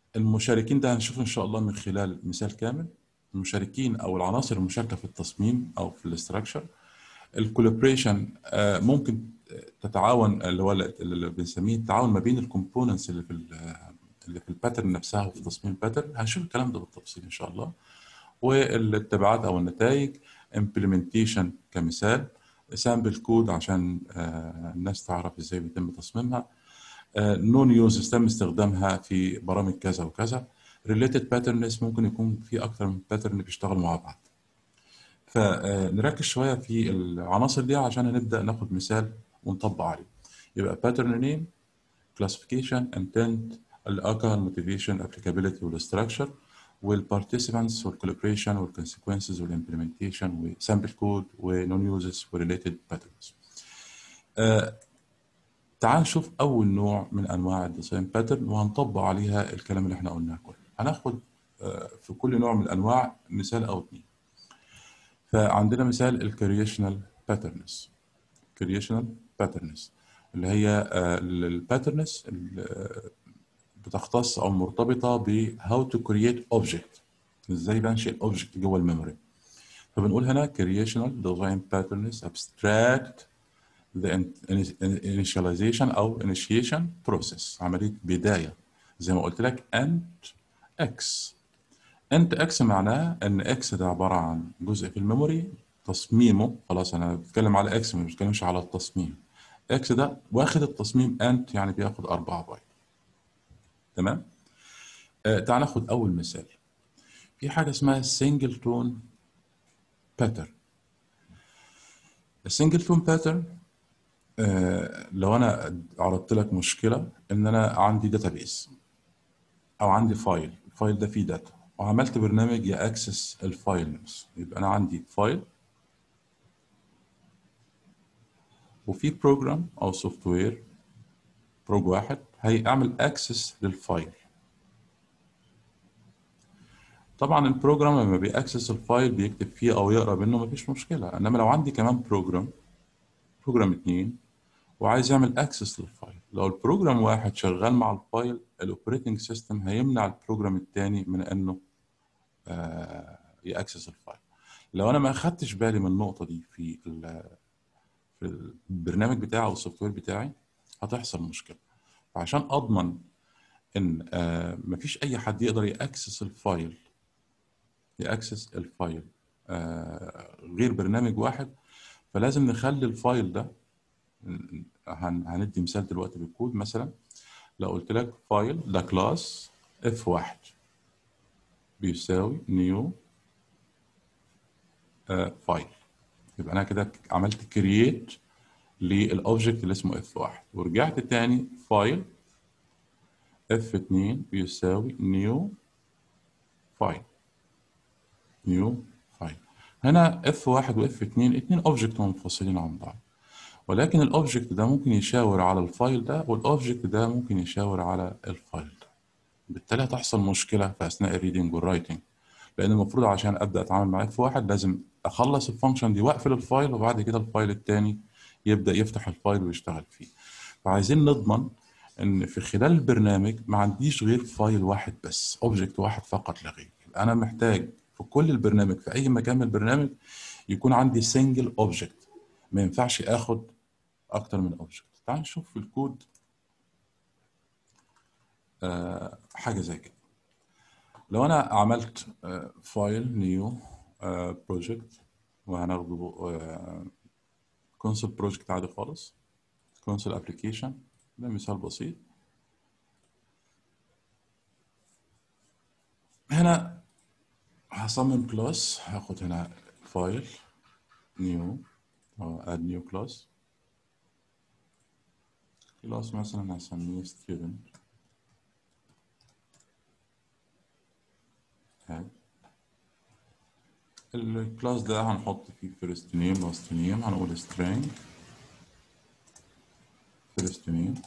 المشاركين ده هنشوف ان شاء الله من خلال مثال كامل. المشاركين او العناصر المشاركه في التصميم او في الاستراكشر. الكولابريشن ممكن تتعاون، اللي هو اللي بنسميه التعاون ما بين الكومبوننتس اللي في ال- اللي في الباترن نفسها وفي تصميم الباترن. هنشوف الكلام ده بالتفصيل ان شاء الله. والتبعات او النتائج. امبلمنتيشن كمثال. سامبل كود عشان آه، الناس تعرف ازاي بيتم تصميمها. نون يوز تم استخدامها في برامج كذا وكذا. ريليتد باترنز ممكن يكون في اكتر من باترن بيشتغلوا مع بعض. فنركز شويه في العناصر دي عشان نبدا ناخد مثال ونطبق عليه. يبقى pattern name, classification, intent, الأكا، الموتيفيشن، applicability والستراكشر، والparticipants والcollaboration والconsequences والimplementation وsample code ونون uses وريليتد patterns. آه تعال نشوف أول نوع من أنواع الديزاين باترن وهنطبق عليها الكلام اللي احنا قلناه كله. هناخد آه في كل نوع من الأنواع مثال أو اتنين. فعندنا مثال الكرييشنال باترنز. كرييشنال باترنز اللي هي الباترنز بتختص او مرتبطه ب how to create object، ازاي بنشئ الاوبجكت جوه الميموري. فبنقول هنا creational design patterns abstract the initialization او initiation process، عمليه بدايه زي ما قلت لك int x. int x معناه ان x ده عباره عن جزء في الميموري تصميمه، خلاص انا بتكلم على x مش بتكلمش على التصميم. x ده واخد التصميم int يعني بياخد أربعة بايت. تمام. آه تعال ناخد اول مثال. في حاجه اسمها single tone pattern. السنجل تون باترن لو انا عرضت لك مشكله ان انا عندي داتابيس او عندي فايل، الفايل ده فيه داتا وعملت برنامج ياكسس الفايل نفسه. يبقى انا عندي فايل وفي بروجرام او سوفت وير، بروج واحد هيعمل اكسس للفايل. طبعا البروجرام لما بيأكسس الفايل بيكتب فيه او يقرا منه مفيش مشكله، انما لو عندي كمان بروجرام، بروجرام اتنين، وعايز يعمل اكسس للفايل، لو البروجرام واحد شغال مع الفايل الاوبريتنج سيستم هيمنع البروجرام الثاني من انه آه ياكسس الفايل. لو انا ما اخدتش بالي من النقطه دي في في البرنامج بتاعي او السوفت وير بتاعي هتحصل مشكله. فعشان اضمن ان آه مفيش اي حد يقدر ياكسس الفايل ياكسس الفايل آه غير برنامج واحد، فلازم نخلي الفايل ده، هن هندي مثال دلوقتي بالكود. مثلا لو قلت لك فايل ده كلاس اف واحد بيساوي نيو فايل، يبقى انا كده عملت كرييت للاوبجكت اللي اسمه اف واحد، ورجعت تاني فايل اف اتنين بيساوي نيو فايل نيو فايل. هنا اف واحد واف اتنين اتنين اوبجكت منفصلين عن بعض، ولكن الاوبجكت ده ممكن يشاور على الفايل ده والاوبجكت ده ممكن يشاور على الفايل ده. بالتالي هتحصل مشكله في اثناء الريدنج والرايتنج، لان المفروض عشان ابدا اتعامل مع اف واحد لازم اخلص الفانكشن دي واقفل الفايل، وبعد كده الفايل الثاني يبدا يفتح الفايل ويشتغل فيه. فعايزين نضمن ان في خلال البرنامج ما عنديش غير فايل واحد بس، اوبجكت واحد فقط لا غير. انا محتاج في كل البرنامج في اي مكان من البرنامج يكون عندي سنجل اوبجكت، ما ينفعش اخد اكتر من اوبجكت. تعال نشوف في الكود آه حاجه زي كده. لو انا عملت فايل نيو بروجكت وهناخده كونسول بروجكت عادي خالص، كونسول ابلكيشن، ده مثال بسيط. هنا هصمم كلاس، هاخد هنا فايل نيو او اد نيو كلاس، كلاس مثلا هسميه student. الكلاس ده هنحط فيه first name last name، هنقول string first name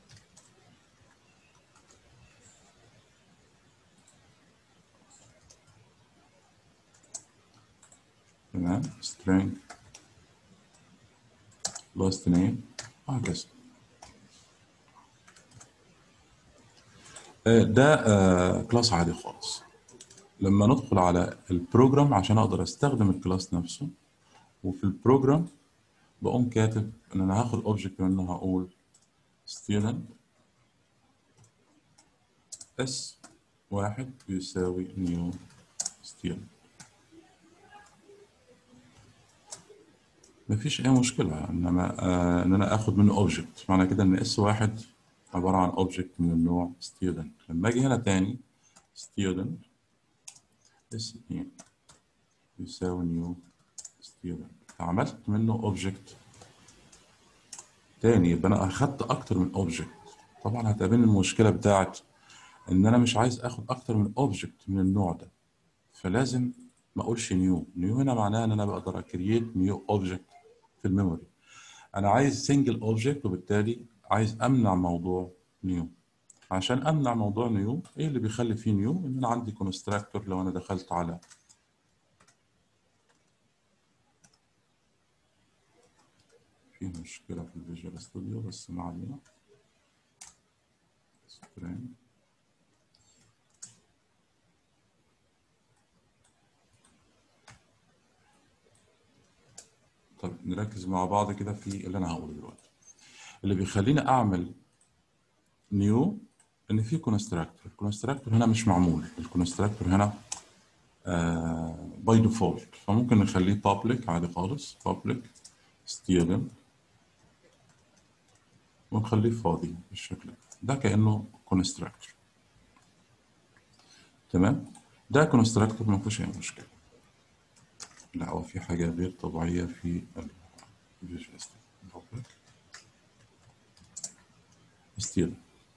تمام، string last name وهكذا. آه، ده آه، كلاس عادي خالص. لما ندخل على البروجرام عشان اقدر استخدم الكلاس نفسه، وفي البروجرام بقوم كاتب ان انا هاخد اوبجكت منه، هقول student اس واحد بيساوي new student. مفيش اي مشكله انما آه ان انا اخد منه اوبجكت، معنى كده ان اس واحد عباره عن اوبجكت من النوع student. لما اجي هنا تاني student اس اتنين يساوي new student، فعملت منه اوبجكت تاني، يبقى انا اخدت اكتر من اوبجكت. طبعا هتقابلني المشكله بتاعت ان انا مش عايز اخد اكتر من اوبجكت من النوع ده، فلازم ما اقولش نيو. نيو هنا معناها ان انا بقدر اكرييت نيو اوبجكت في الميموري. انا عايز سنجل اوبجكت، وبالتالي عايز امنع موضوع نيو. عشان امنع موضوع نيو، ايه اللي بيخلي فيه نيو؟ ان انا عندي كونستراكتور. لو انا دخلت على في مشكله في الفيجوال ستوديو بس ما علينا. سكرين. طب نركز مع بعض كده في اللي انا هقوله دلوقتي. اللي بيخليني اعمل نيو ان في كونستراكتور. الكونستراكتور هنا مش معمول، الكونستراكتور هنا باي ديفولت، فممكن نخليه بابليك عادي خالص، بابليك student، ونخليه فاضي بالشكل ده. ده كانه كونستراكتور. تمام. ده كونستراكتور ما فيهوش اي مشكله. لا، هو في حاجه غير طبيعيه في الفيجوال ستوديو. بابليك student.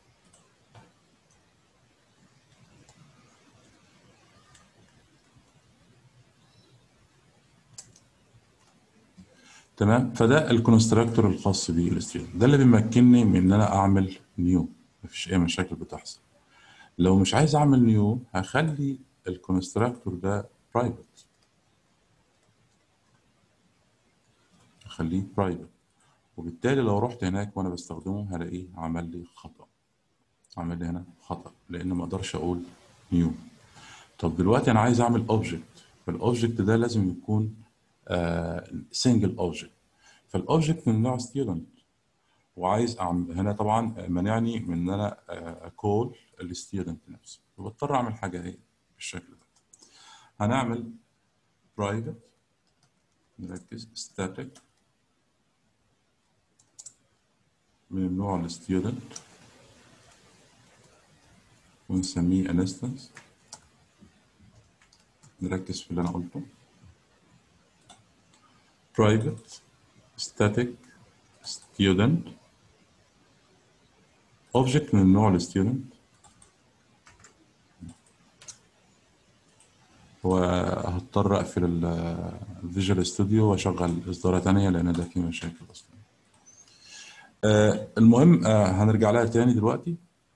تمام. فده الكونستراكتور الخاص بيه الستودنت، ده اللي بيمكنني من ان انا اعمل نيو، مفيش اي مشاكل بتحصل. لو مش عايز اعمل نيو، هخلي الكونستراكتور ده برايفت، هخليه برايفت، وبالتالي لو رحت هناك وانا بستخدمه هلاقيه عمل لي خطأ، عمل لي هنا خطأ لان ما اقدرش اقول نيو. طب دلوقتي انا عايز اعمل اوبجكت، فالاوبجكت ده لازم يكون سنجل اوبجكت، فالاوبجكت من نوع ستودنت، وعايز اعمل هنا طبعا منعني من ان انا اكول الستودنت نفسه، فبضطر اعمل حاجه ايه بالشكل ده. هنعمل برايفت، نركز static من النوع الستودنت، ونسميه instance. نركز في اللي انا قلته. private static student object من النوع الستودنت. وهضطر اقفل الفيجوال ستوديو واشغل اصدارة تانية لان ده فيه مشاكل اصلا. آه المهم آه هنرجع لها تاني دلوقتي.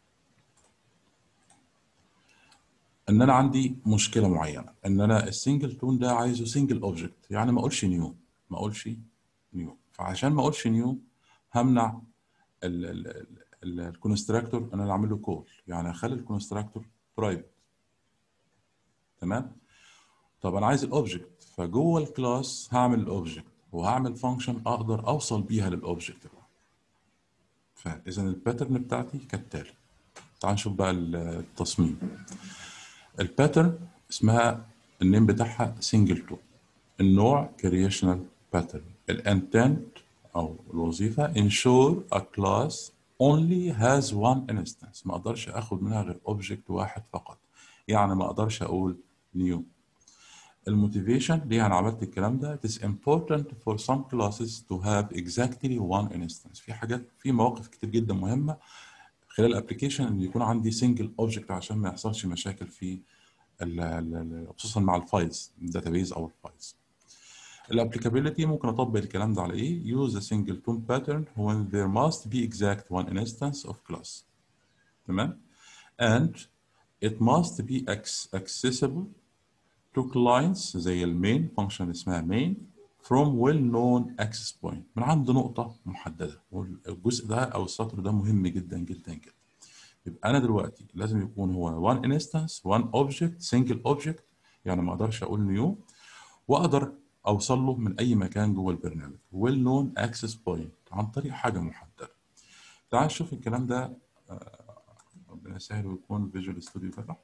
ان انا عندي مشكله معينه، ان انا السنجل تون ده عايزه سنجل اوبجكت، يعني ما اقولش نيو، ما اقولش نيو. فعشان ما اقولش نيو همنع الكونستراكتور، انا اللي اعمل له كول، يعني اخلي الكونستراكتور برايفت. تمام. طب انا عايز الاوبجكت، فجوه الكلاس هعمل الاوبجكت وهعمل فانكشن اقدر اوصل بيها للاوبجكت ده. فاذا الباترن بتاعتي كالتالي. تعال نشوف بقى التصميم. الباترن اسمها النيم بتاعها سنجل تون، النوع كرييشنال باترن، الانتنت او الوظيفه ensure a class only has one instance، ما اقدرش اخد منها غير اوبجكت واحد فقط، يعني ما اقدرش اقول new. الموتيفيشن ليه انا عملت الكلام ده؟ it is important for some classes to have exactly one instance. في حاجات، في مواقف كتير جدا مهمه خلال الابلكيشن ان يكون عندي سنجل اوبجكت عشان ما يحصلش مشاكل في ال ال خصوصا مع الفايلز، الداتابيز او الفايلز. الابليكابيلتي ممكن اطبق الكلام ده على ايه؟ use a single tone pattern when there must be exact one instance of class. تمام. and it must be accessible to clients زي المين فانكشن اسمها main from well known access point، من عند نقطة محددة. والجزء ده او السطر ده مهم جدا جدا جدا. يبقى انا دلوقتي لازم يكون هو one instance one object single object، يعني ما اقدرش اقول نيو، واقدر اوصل له من اي مكان جوه البرنامج well known access point عن طريق حاجه محدده. تعال نشوف الكلام ده. آه، ربنا يسهل ويكون فيجوال ستوديو فتح.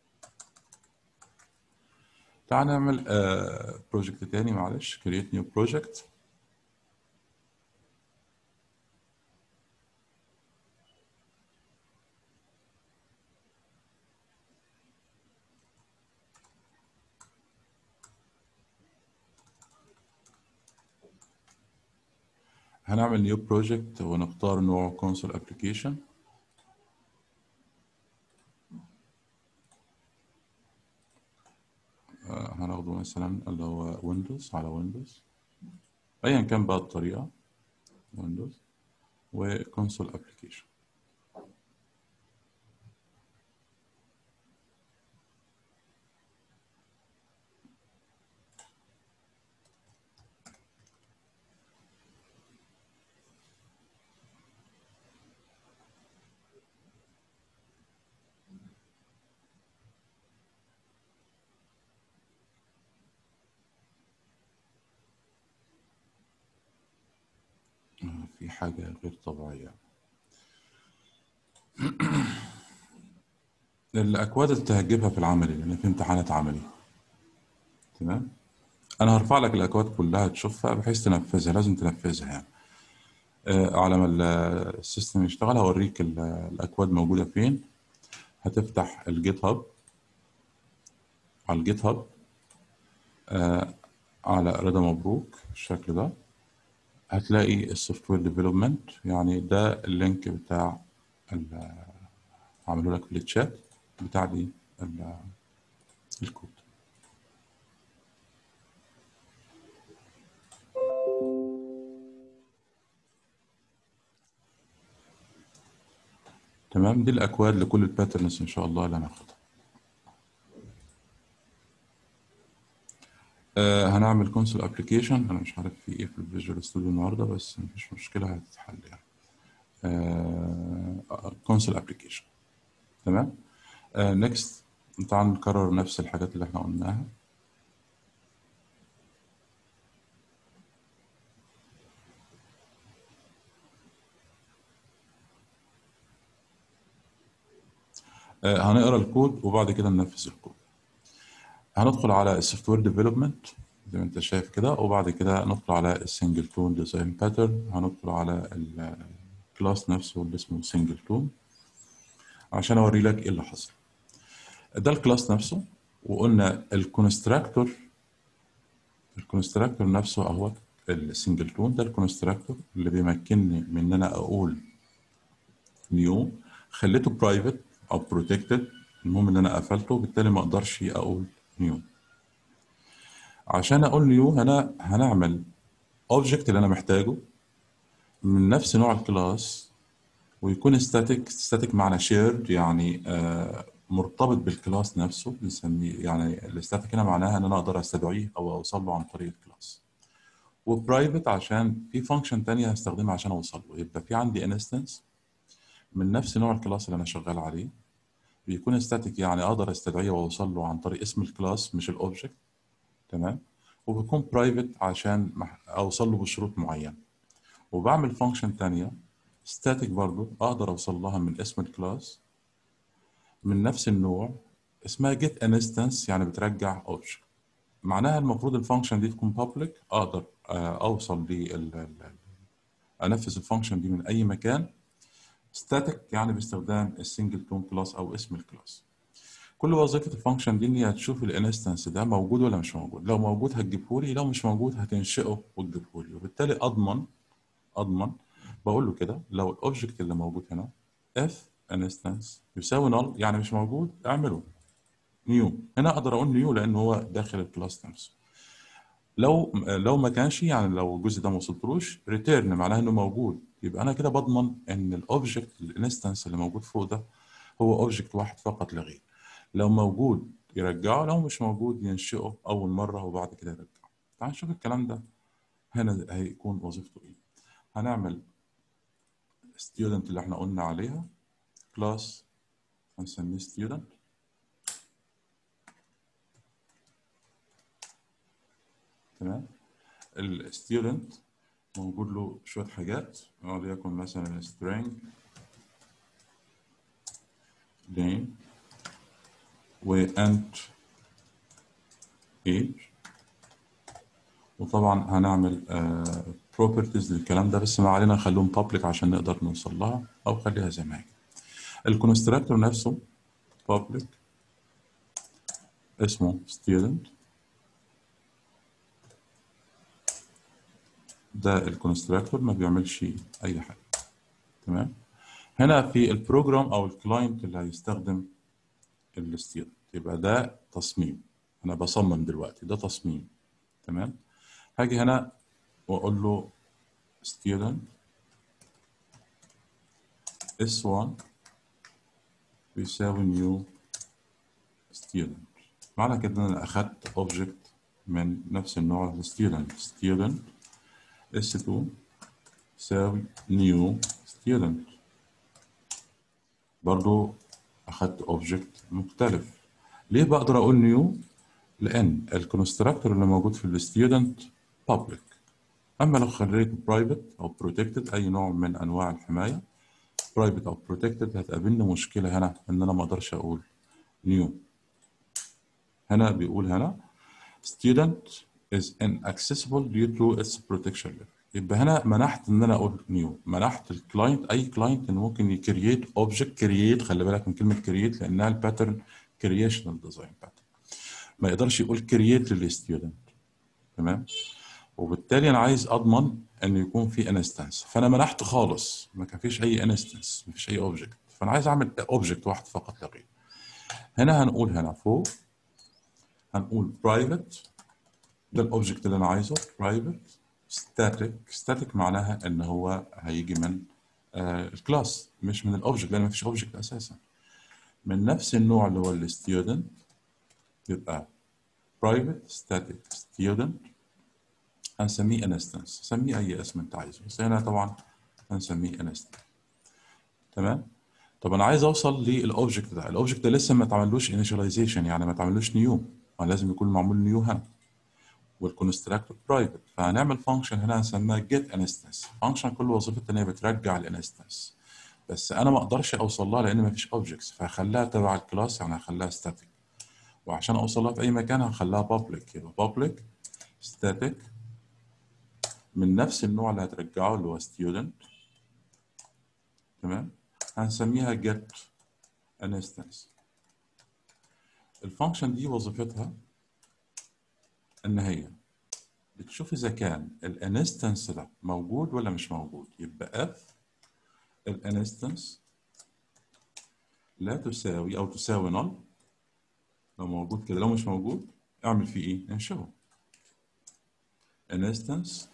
تعال نعمل بروجكت تاني، معلش create new project. هنعمل new project ونختار نوع console application. آه، هناخده مثلا اللي هو ويندوز، على ويندوز ايا كان بقى الطريقه، ويندوز وكونسول ابلكيشن. في حاجه غير طبيعيه، الاكواد اللي تهجبها في العملي لان في امتحانات عملي. تمام، انا هرفع لك الاكواد كلها تشوفها بحيث تنفذها، لازم تنفذها يعني. آه، على ما ال- السيستم يشتغل هوريك ال- الاكواد موجوده فين. هتفتح الجيت هاب، على الجيت هاب على رضا مبروك بالشكل ده، هتلاقي السوفت وير ديفلوبمنت، يعني ده اللينك بتاع ال- عملوا لك في الشات بتاع دي ال- الكود. تمام، دي الاكواد لكل الباترنز ان شاء الله اللي هناخدها. آه هنعمل كونسول ابلكيشن، انا مش عارف في ايه في الفيجوال ستوديو النهارده بس مفيش مشكله هتتحل يعني. كونسول ابلكيشن. تمام. نيكست. تعال نكرر نفس الحاجات اللي احنا قلناها. آه هنقرا الكود وبعد كده ننفذ الكود. هندخل على السوفت وير ديفلوبمنت زي ما انت شايف كده، وبعد كده ندخل على السنجل تون ديزاين باترن، هندخل على الكلاس نفسه اللي اسمه سنجل تون عشان اوري لك ايه اللي حصل. ده الكلاس نفسه، وقلنا الكونستراكتور، الكونستراكتور نفسه اهو السنجل تون، ده الكونستراكتور اللي بيمكنني من ان انا اقول نيو، خليته برايفت او بروتكتد، المهم ان انا قفلته بالتالي ما اقدرش اقول نيو. عشان اقول نيو هنا هنعمل اوبجكت اللي انا محتاجه من نفس نوع الكلاس، ويكون ستاتيك. ستاتيك معنى شيرد، يعني آه مرتبط بالكلاس نفسه، بنسميه يعني الستاتيك هنا معناها ان انا اقدر استدعيه او اوصل له عن طريق الكلاس. وبرايفت عشان في فانكشن تانية هستخدمها عشان اوصل له. يبقى في عندي انستنس من نفس نوع الكلاس اللي انا شغال عليه، بيكون ستاتيك يعني اقدر استدعيه واوصل له عن طريق اسم الكلاس مش الاوبجكت. تمام. وبيكون برايفت عشان مح- اوصل له بشروط معينه. وبعمل فانكشن تانية ستاتيك برضو اقدر اوصل لها من اسم الكلاس من نفس النوع، اسمها get instance يعني بترجع اوبجكت. معناها المفروض الفانكشن دي تكون public، اقدر آه، اوصل ل انفذ الفانكشن دي من اي مكان. static يعني باستخدام السنجل تون كلاس او اسم الكلاس. كل وظيفه الفانكشن دي ان هي تشوف الانستنس ده موجود ولا مش موجود، لو موجود هتجيبه لي، لو مش موجود هتنشئه وتجيبه لي. وبالتالي اضمن اضمن بقول له كده لو الاوبجكت اللي موجود هنا if instance يساوي null يعني مش موجود اعمله نيو. هنا اقدر اقول نيو لان هو داخل الكلاس نفسه. لو لو ما كانش يعني لو الجزء ده ما وصلتلوش ريتيرن معناها انه موجود، يبقى انا كده بضمن ان الاوبجكت الانستنس اللي موجود فوق ده هو اوبجكت واحد فقط لا غير. لو موجود يرجعه، لو مش موجود ينشئه اول مره وبعد كده يرجعه. تعال نشوف الكلام ده هنا هيكون وظيفته ايه. هنعمل student اللي احنا قلنا عليها كلاس هنسميه student. تمام. الستودنت موجود له شويه حاجات، وليكن مثلا string name وانت age، وطبعا هنعمل بروبرتيز للكلام ده، بس ما علينا نخليهم public عشان نقدر نوصل لها، او خليها زي ما هي. الكونستراكتور نفسه public اسمه student، ده الكونستراكتور ما بيعملش اي حاجه. تمام. هنا في البروجرام او الكلاينت اللي هيستخدم الستودنت، يبقى ده تصميم، انا بصمم دلوقتي، ده تصميم. تمام. هاجي هنا واقول له student اس واحد بيساوي new student. معنى كده ان انا اخدت object من نفس النوع student. student اس اتنين يساوي new student، برضو اخدت object مختلف. ليه بقدر اقول new؟ لان الكونستراكتور اللي موجود في الستودنت public، اما لو خليت private او protected اي نوع من انواع الحمايه، private او protected، هتقابلني مشكله هنا ان انا ما اقدرش اقول new. هنا بيقول هنا student is inaccessible due to its protection level. يبقى هنا منحت ان انا اقول نيو، منحت الكلاينت، اي كلاينت انه ممكن يكرييت اوبجكت. كرييت، خلي بالك من كلمه كرييت لانها الباترن كرييشنال ديزاين باترن، ما يقدرش يقول كرييت للستودنت. تمام. وبالتالي انا عايز اضمن ان يكون في انستنس، فانا منحت خالص ما كان فيش اي انستنس، ما فيش اي اوبجكت، فانا عايز اعمل اوبجكت واحد فقط لا غير. هنا هنقول هنا فوق هنقول برايفت، ده الاوبجكت اللي انا عايزه برايفت ستاتيك. ستاتيك معناها ان هو هيجي من آه الكلاس مش من الاوبجكت، لان مفيش اوبجكت اساسا. من نفس النوع اللي هو الستودنت، يبقى برايفت ستاتيك ستودنت، هنسميه انستنس، سميه اي اسم انت عايزه، بس هنا طبعا هنسميه انستنس. تمام. طب انا عايز اوصل للاوبجكت ده، الاوبجكت ده لسه ما اتعملوش انيشاليزيشن، يعني ما اتعملوش نيو، لازم يكون معمول نيو هنا، والكونستراكتور برايفت. فهنعمل فانكشن هنا هنسميها جيت انستنس. فانكشن كل وظيفتها ان هي بترجع الانستنس، بس انا ما اقدرش اوصل لها لان ما فيش اوبجكتس، فهخليها تبع الكلاس، يعني هخليها ستاتيك. وعشان اوصل لها في اي مكان هخليها بابليك، يبقى بابليك ستاتيك من نفس النوع اللي هترجعه اللي هو ستودنت. تمام. هنسميها جيت انستنس. الفانكشن دي وظيفتها ان هي بتشوف اذا كان الانستنس ده موجود ولا مش موجود. يبقى اف الانستنس لا تساوي او تساوي نل، لو موجود كده، لو مش موجود اعمل فيه ايه؟ انشئه. انستنس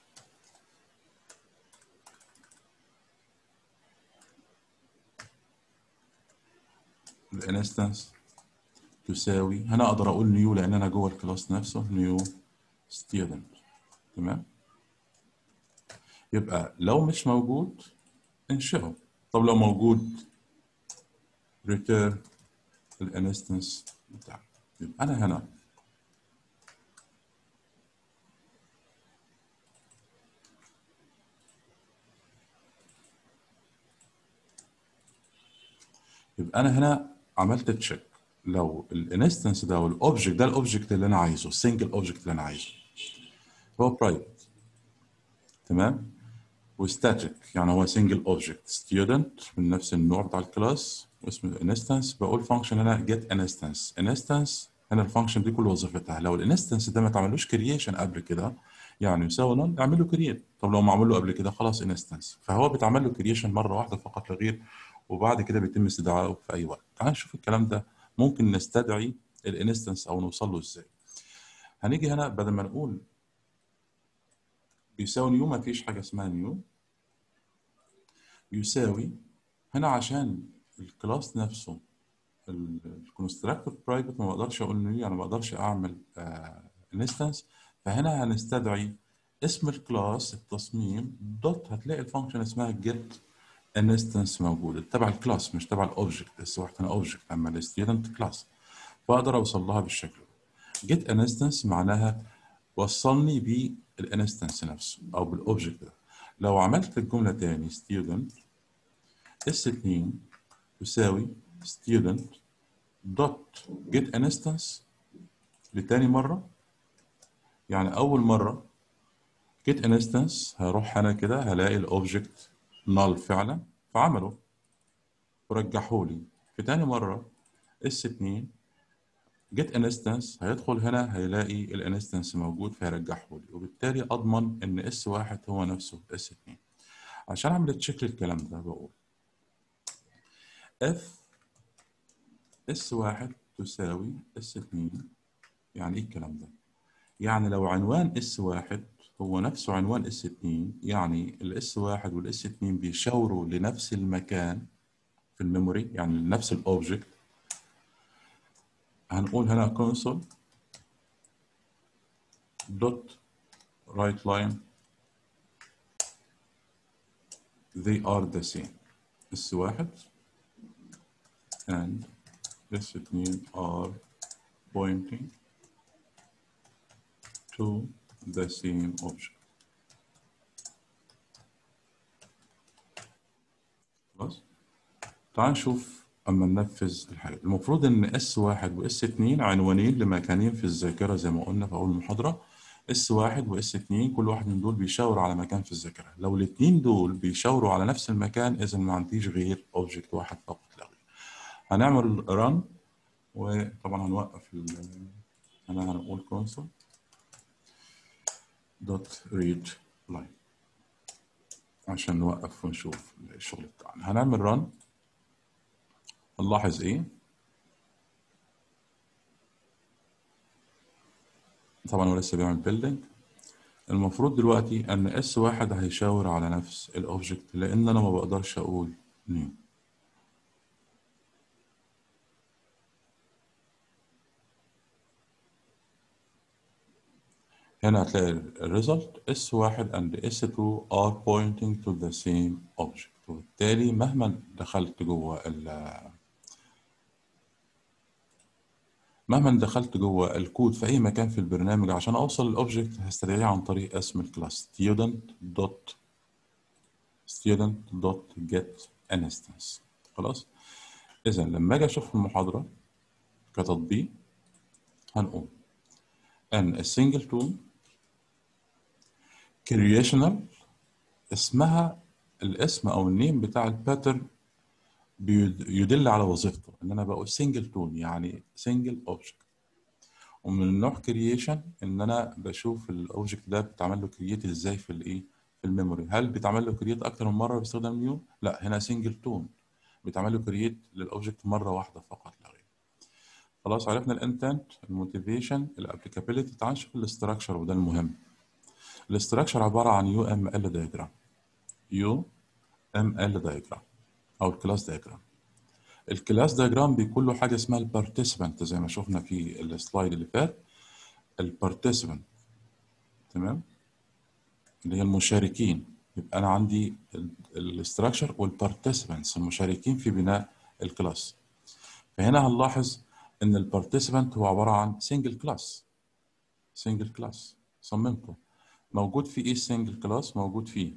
الانستنس تساوي، هنا اقدر اقول نيو لان انا جوه الكلاس نفسه نيو ستودنت. تمام. يبقى لو مش موجود انشئه. طب لو موجود ريتيرن الانستنس بتاعه. يبقى انا هنا يبقى انا هنا عملت تشيك لو الانستنس ده والاوبجكت ده الاوبجكت اللي انا عايزه، السنجل اوبجكت اللي انا عايزه هو برايفت. تمام. وستاتيك يعني هو سنجل اوبجكت ستودنت من نفس النوع بتاع الكلاس واسمه انستنس. بقول فانكشن هنا جيت انستنس. انستنس هنا الفانكشن دي كل وظيفتها لو الانستنس ده ما اتعملوش كرييشن قبل كده، يعني يساوي نون، اعمل له كرييت. طب لو معمول له قبل كده خلاص انستنس، فهو بيتعمل له كرييشن مره واحده فقط لا غير، وبعد كده بيتم استدعائه في اي وقت. تعال نشوف الكلام ده ممكن نستدعي الانستنس او نوصل له ازاي. هنيجي هنا بدل ما نقول بيساوي نيو، ما فيش حاجه اسمها نيو. يساوي هنا عشان الكلاس نفسه الكونستراكتور برايفت ما بقدرش اقول نيو، يعني ما بقدرش اعمل انستنس. فهنا هنستدعي اسم الكلاس التصميم دوت، هتلاقي الفانكشن اسمها جيت انستنس موجوده تبع الكلاس مش تبع الاوبجكت. اس واحد هنا اوبجكت، اما الستودنت كلاس، فاقدر اوصل لها بالشكل ده. جيت انستنس معناها وصلني بالانستنس نفسه او بالاوبجكت ده. لو عملت الجمله تاني ستودنت اس اتنين تساوي student دوت جيت انستنس لتاني مره، يعني اول مره جيت انستنس هروح انا كده هلاقي الاوبجكت null فعلا فعمله ورجحه لي. في تاني مره اس اتنين جيت انستنس هيدخل هنا هيلاقي الانستنس موجود فيرجحه لي، وبالتالي اضمن ان اس واحد هو نفسه اس اتنين. عشان اعمل تشيك للكلام ده بقول اف اس واحد تساوي اس اتنين. يعني ايه الكلام ده؟ يعني لو عنوان اس واحد هو نفسه عنوان اس اتنين، يعني الاس واحد والاس اتنين بيشاوروا لنفس المكان في الميموري، يعني لنفس الاوبجكت، هنقول هنا console dot write line they are the same. اس واحد and اس اتنين are pointing to the same object. خلاص؟ تعال نشوف اما ننفذ الحاجة. المفروض ان اس واحد واس اتنين عنوانين لمكانين في الذاكرة زي ما قلنا في اول المحاضرة. اس واحد واس اتنين كل واحد من دول بيشاور على مكان في الذاكرة. لو الاتنين دول بيشاوروا على نفس المكان اذا ما عنديش غير اوبجكت واحد فقط لا غير. هنعمل ران وطبعا هنوقف ال هنا هنقول console dot read line عشان نوقف ونشوف الشغل بتاعنا. هنعمل ران. هنلاحظ ايه؟ طبعا هو لسه بيعمل بيلدينج. المفروض دلوقتي ان اس واحد هيشاور على نفس الاوبجكت لان انا ما بقدرش اقول نيو. هنا هتلاقي الريزلت اس واحد and اس اتنين are pointing to the same object، وبالتالي مهما دخلت جوه ال مهما دخلت جوه الكود في اي مكان في البرنامج عشان اوصل للاوبجكت هستدعيه عن طريق اسم الكلاس student dot student dot get instance. خلاص؟ اذا لما اجي اشوف المحاضره كتطبيق هنقول ان السنجل تون creational اسمها الاسم او النيم بتاع الباترن بيدل على وظيفته، ان انا بقول سنجل تون يعني سنجل اوبجكت. ومن النوع كرييشن ان انا بشوف الاوبجكت ده بيتعمل له كرييت ازاي في الايه في الميموري. هل بيتعمل له كرييت اكتر من مره باستخدام نيو؟ لا، هنا سنجل تون بيتعمل له كرييت للاوبجكت مره واحده فقط لا غير. خلاص عرفنا الانتنت، الموتيفيشن، الابليكابيلتي. تعال نشوف الاستراكشر وده المهم. الاستراكشر عباره عن يو ام ال دايجرام. يو ام ال دايجرام او الكلاس دايجرام. الكلاس دايجرام بيكون له حاجه اسمها البارتيسيبنت زي ما شفنا في السلايد اللي فات. البارتيسيبنت تمام اللي هي المشاركين. يبقى انا عندي الاستراكشر والبارتيسيبنتس المشاركين في بناء الكلاس. فهنا هنلاحظ ان البارتيسيبنت هو عباره عن سنجل كلاس. سنجل كلاس صممته موجود فيه ايه؟ السنجل كلاس موجود فيه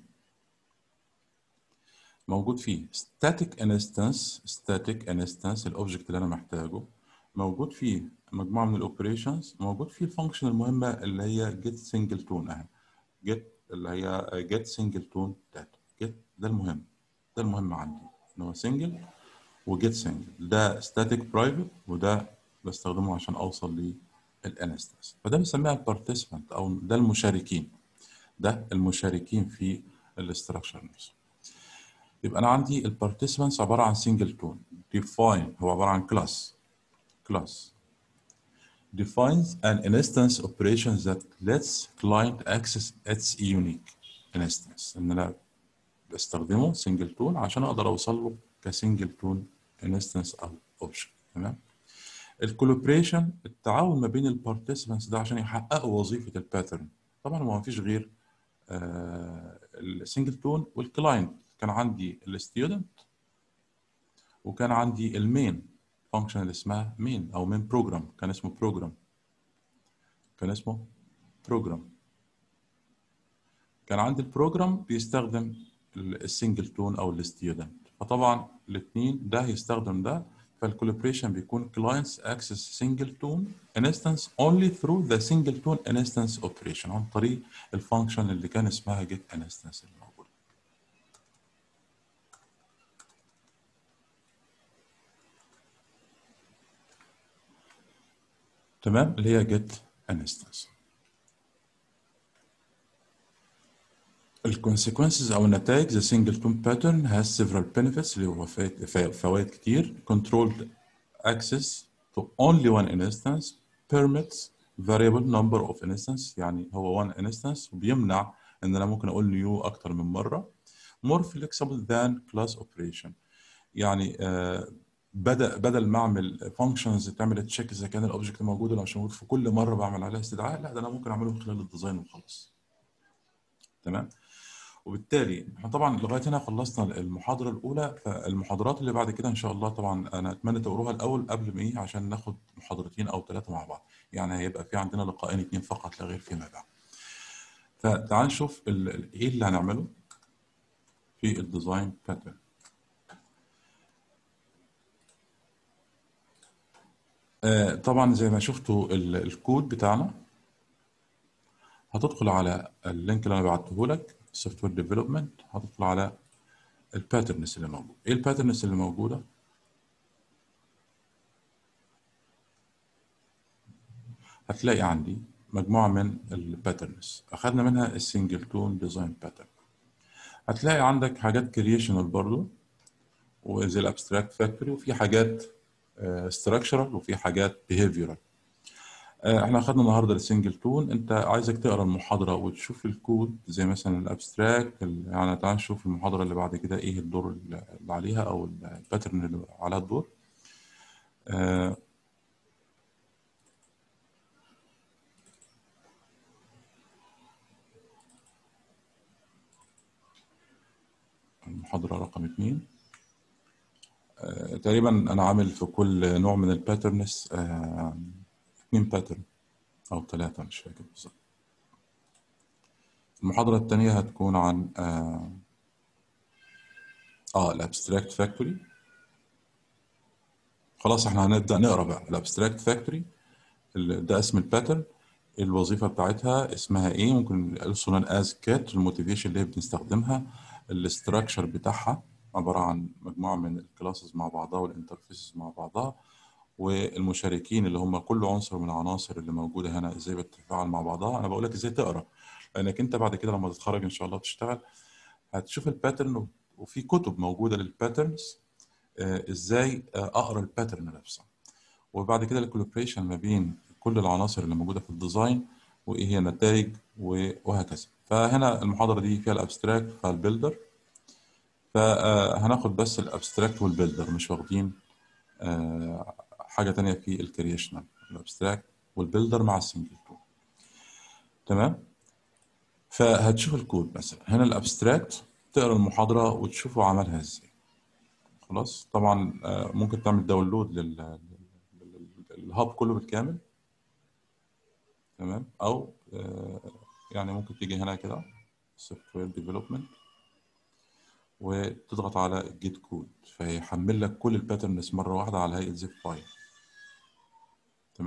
موجود فيه static instance. static instance الاوبجكت اللي انا محتاجه موجود فيه مجموعه من الاوبريشنز، موجود فيه الفانكشن المهمه اللي هي get single tone اهي. get اللي هي get single tone data. get ده المهم، ده المهم عندي ان هو single وget single. ده static private وده بستخدمه عشان اوصل للانستنس. فده بنسميها البارتيسيبنت او ده المشاركين. ده المشاركين في الاستراكشر نفسه. يبقى انا عندي البارتيسيبنتس عباره عن سنجل تون. define هو عباره عن كلاس. كلاس defines an instance operation that lets client access its unique instance. ان انا بستخدمه سنجل تون عشان اقدر اوصل له كسنجل تون انستنس او اوبشن. تمام. الكولابريشن التعاون ما بين البارتيسيبنتس ده عشان يحققوا وظيفه الباترن. طبعا ما فيش غير السنجل تون والكلاينت كان عندي الستودنت وكان عندي المين فانكشن اللي اسمها مين او مين بروجرام، كان اسمه بروجرام كان اسمه بروجرام كان عندي البروجرام بيستخدم السنجل تون او الستودنت، فطبعا الاثنين ده يستخدم ده، فالكولابريشن بيكون clients access single tone instance only through the single tone instance operation عن طريق الفانكشن اللي كان اسمها get instance الموجودة. تمام، اللي هي get instance. الكونسيكونسز او النتائج the single tone pattern has several benefits اللي هو فوائد كتير. controlled access to only one instance permits variable number of instances، يعني هو one instance وبيمنع ان انا ممكن اقول new اكتر من مره. more flexible than class operation، يعني آه بدل بدل ما اعمل فانكشنز تعمل تشيك اذا كان الاوبجكت موجود ولا مش موجود في كل مره بعمل عليها استدعاء، لا ده انا ممكن اعمله من خلال الديزاين وخلاص. تمام. وبالتالي احنا طبعا لغايه هنا خلصنا المحاضره الاولى، فالمحاضرات اللي بعد كده ان شاء الله طبعا انا اتمنى تقروها الاول قبل ما ايه عشان ناخد محاضرتين او ثلاثه مع بعض، يعني هيبقى في عندنا لقاءين اثنين فقط لا غير فيما بعد. فتعال نشوف ايه اللي هنعمله في الديزاين باترن. آه طبعا زي ما شفتوا الكود بتاعنا، هتدخل على اللينك اللي انا بعته لك سوفت وير ديفلوبمنت، هتدخل على الباترنز اللي موجود. ايه الباترنز اللي موجوده؟ هتلاقي عندي مجموعه من الباترنز، اخذنا منها السنجل تون ديزاين باترن. هتلاقي عندك حاجات كرييشنال برضو وزي الابستراكت فاكتوري، وفي حاجات ستراكشرال وفي حاجات بيهيفيرال. احنا اخذنا النهارده السنجل تون. انت عايزك تقرا المحاضره وتشوف الكود زي مثلا الابستراكت، يعني تعال نشوف المحاضره اللي بعد كده ايه الدور اللي عليها او الباترن اللي عليها الدور. آه المحاضره رقم اتنين. آه تقريبا انا عامل في كل نوع من الباترنز آه اتنين باترن او ثلاثه مش فاكر بالظبط. المحاضرة الثانية هتكون عن اه, آه الابستراكت فاكتوري. خلاص احنا هنبدأ نقرا بقى الابستراكت فاكتوري. ده اسم الباترن، الوظيفة بتاعتها اسمها ايه، ممكن also از كات، الموتيفيشن اللي هي بنستخدمها، الاستراكشر بتاعها عبارة عن مجموعة من الكلاسز مع بعضها والانترفيسز مع بعضها، والمشاركين اللي هم كل عنصر من العناصر اللي موجودة هنا ازاي بتتفاعل مع بعضها. انا بقول لك ازاي تقرا، لانك انت بعد كده لما تتخرج ان شاء الله تشتغل هتشوف الباترن، وفي كتب موجودة للباترنز ازاي اقرا الباترن نفسها. وبعد كده الكولابريشن ما بين كل العناصر اللي موجوده في الديزاين وايه هي النتائج وهكذا. فهنا المحاضره دي فيها الابستراكت فالبيلدر، فهناخد بس الابستراكت والبيلدر، مش واخدين حاجه تانية في الكرييشنال. الابستراكت والبيلدر مع السنجل تون. تمام. فهتشوف الكود مثلا هنا الابستراكت، تقرا المحاضره وتشوفوا عملها ازاي. خلاص طبعا ممكن تعمل داونلود لل الهاب كله بالكامل. تمام. او يعني ممكن تيجي هنا كده سوفت وير ديفلوبمنت وتضغط على جيت كود، فيحمل لك كل الباترنز مره واحده على هيئه زيب فايل.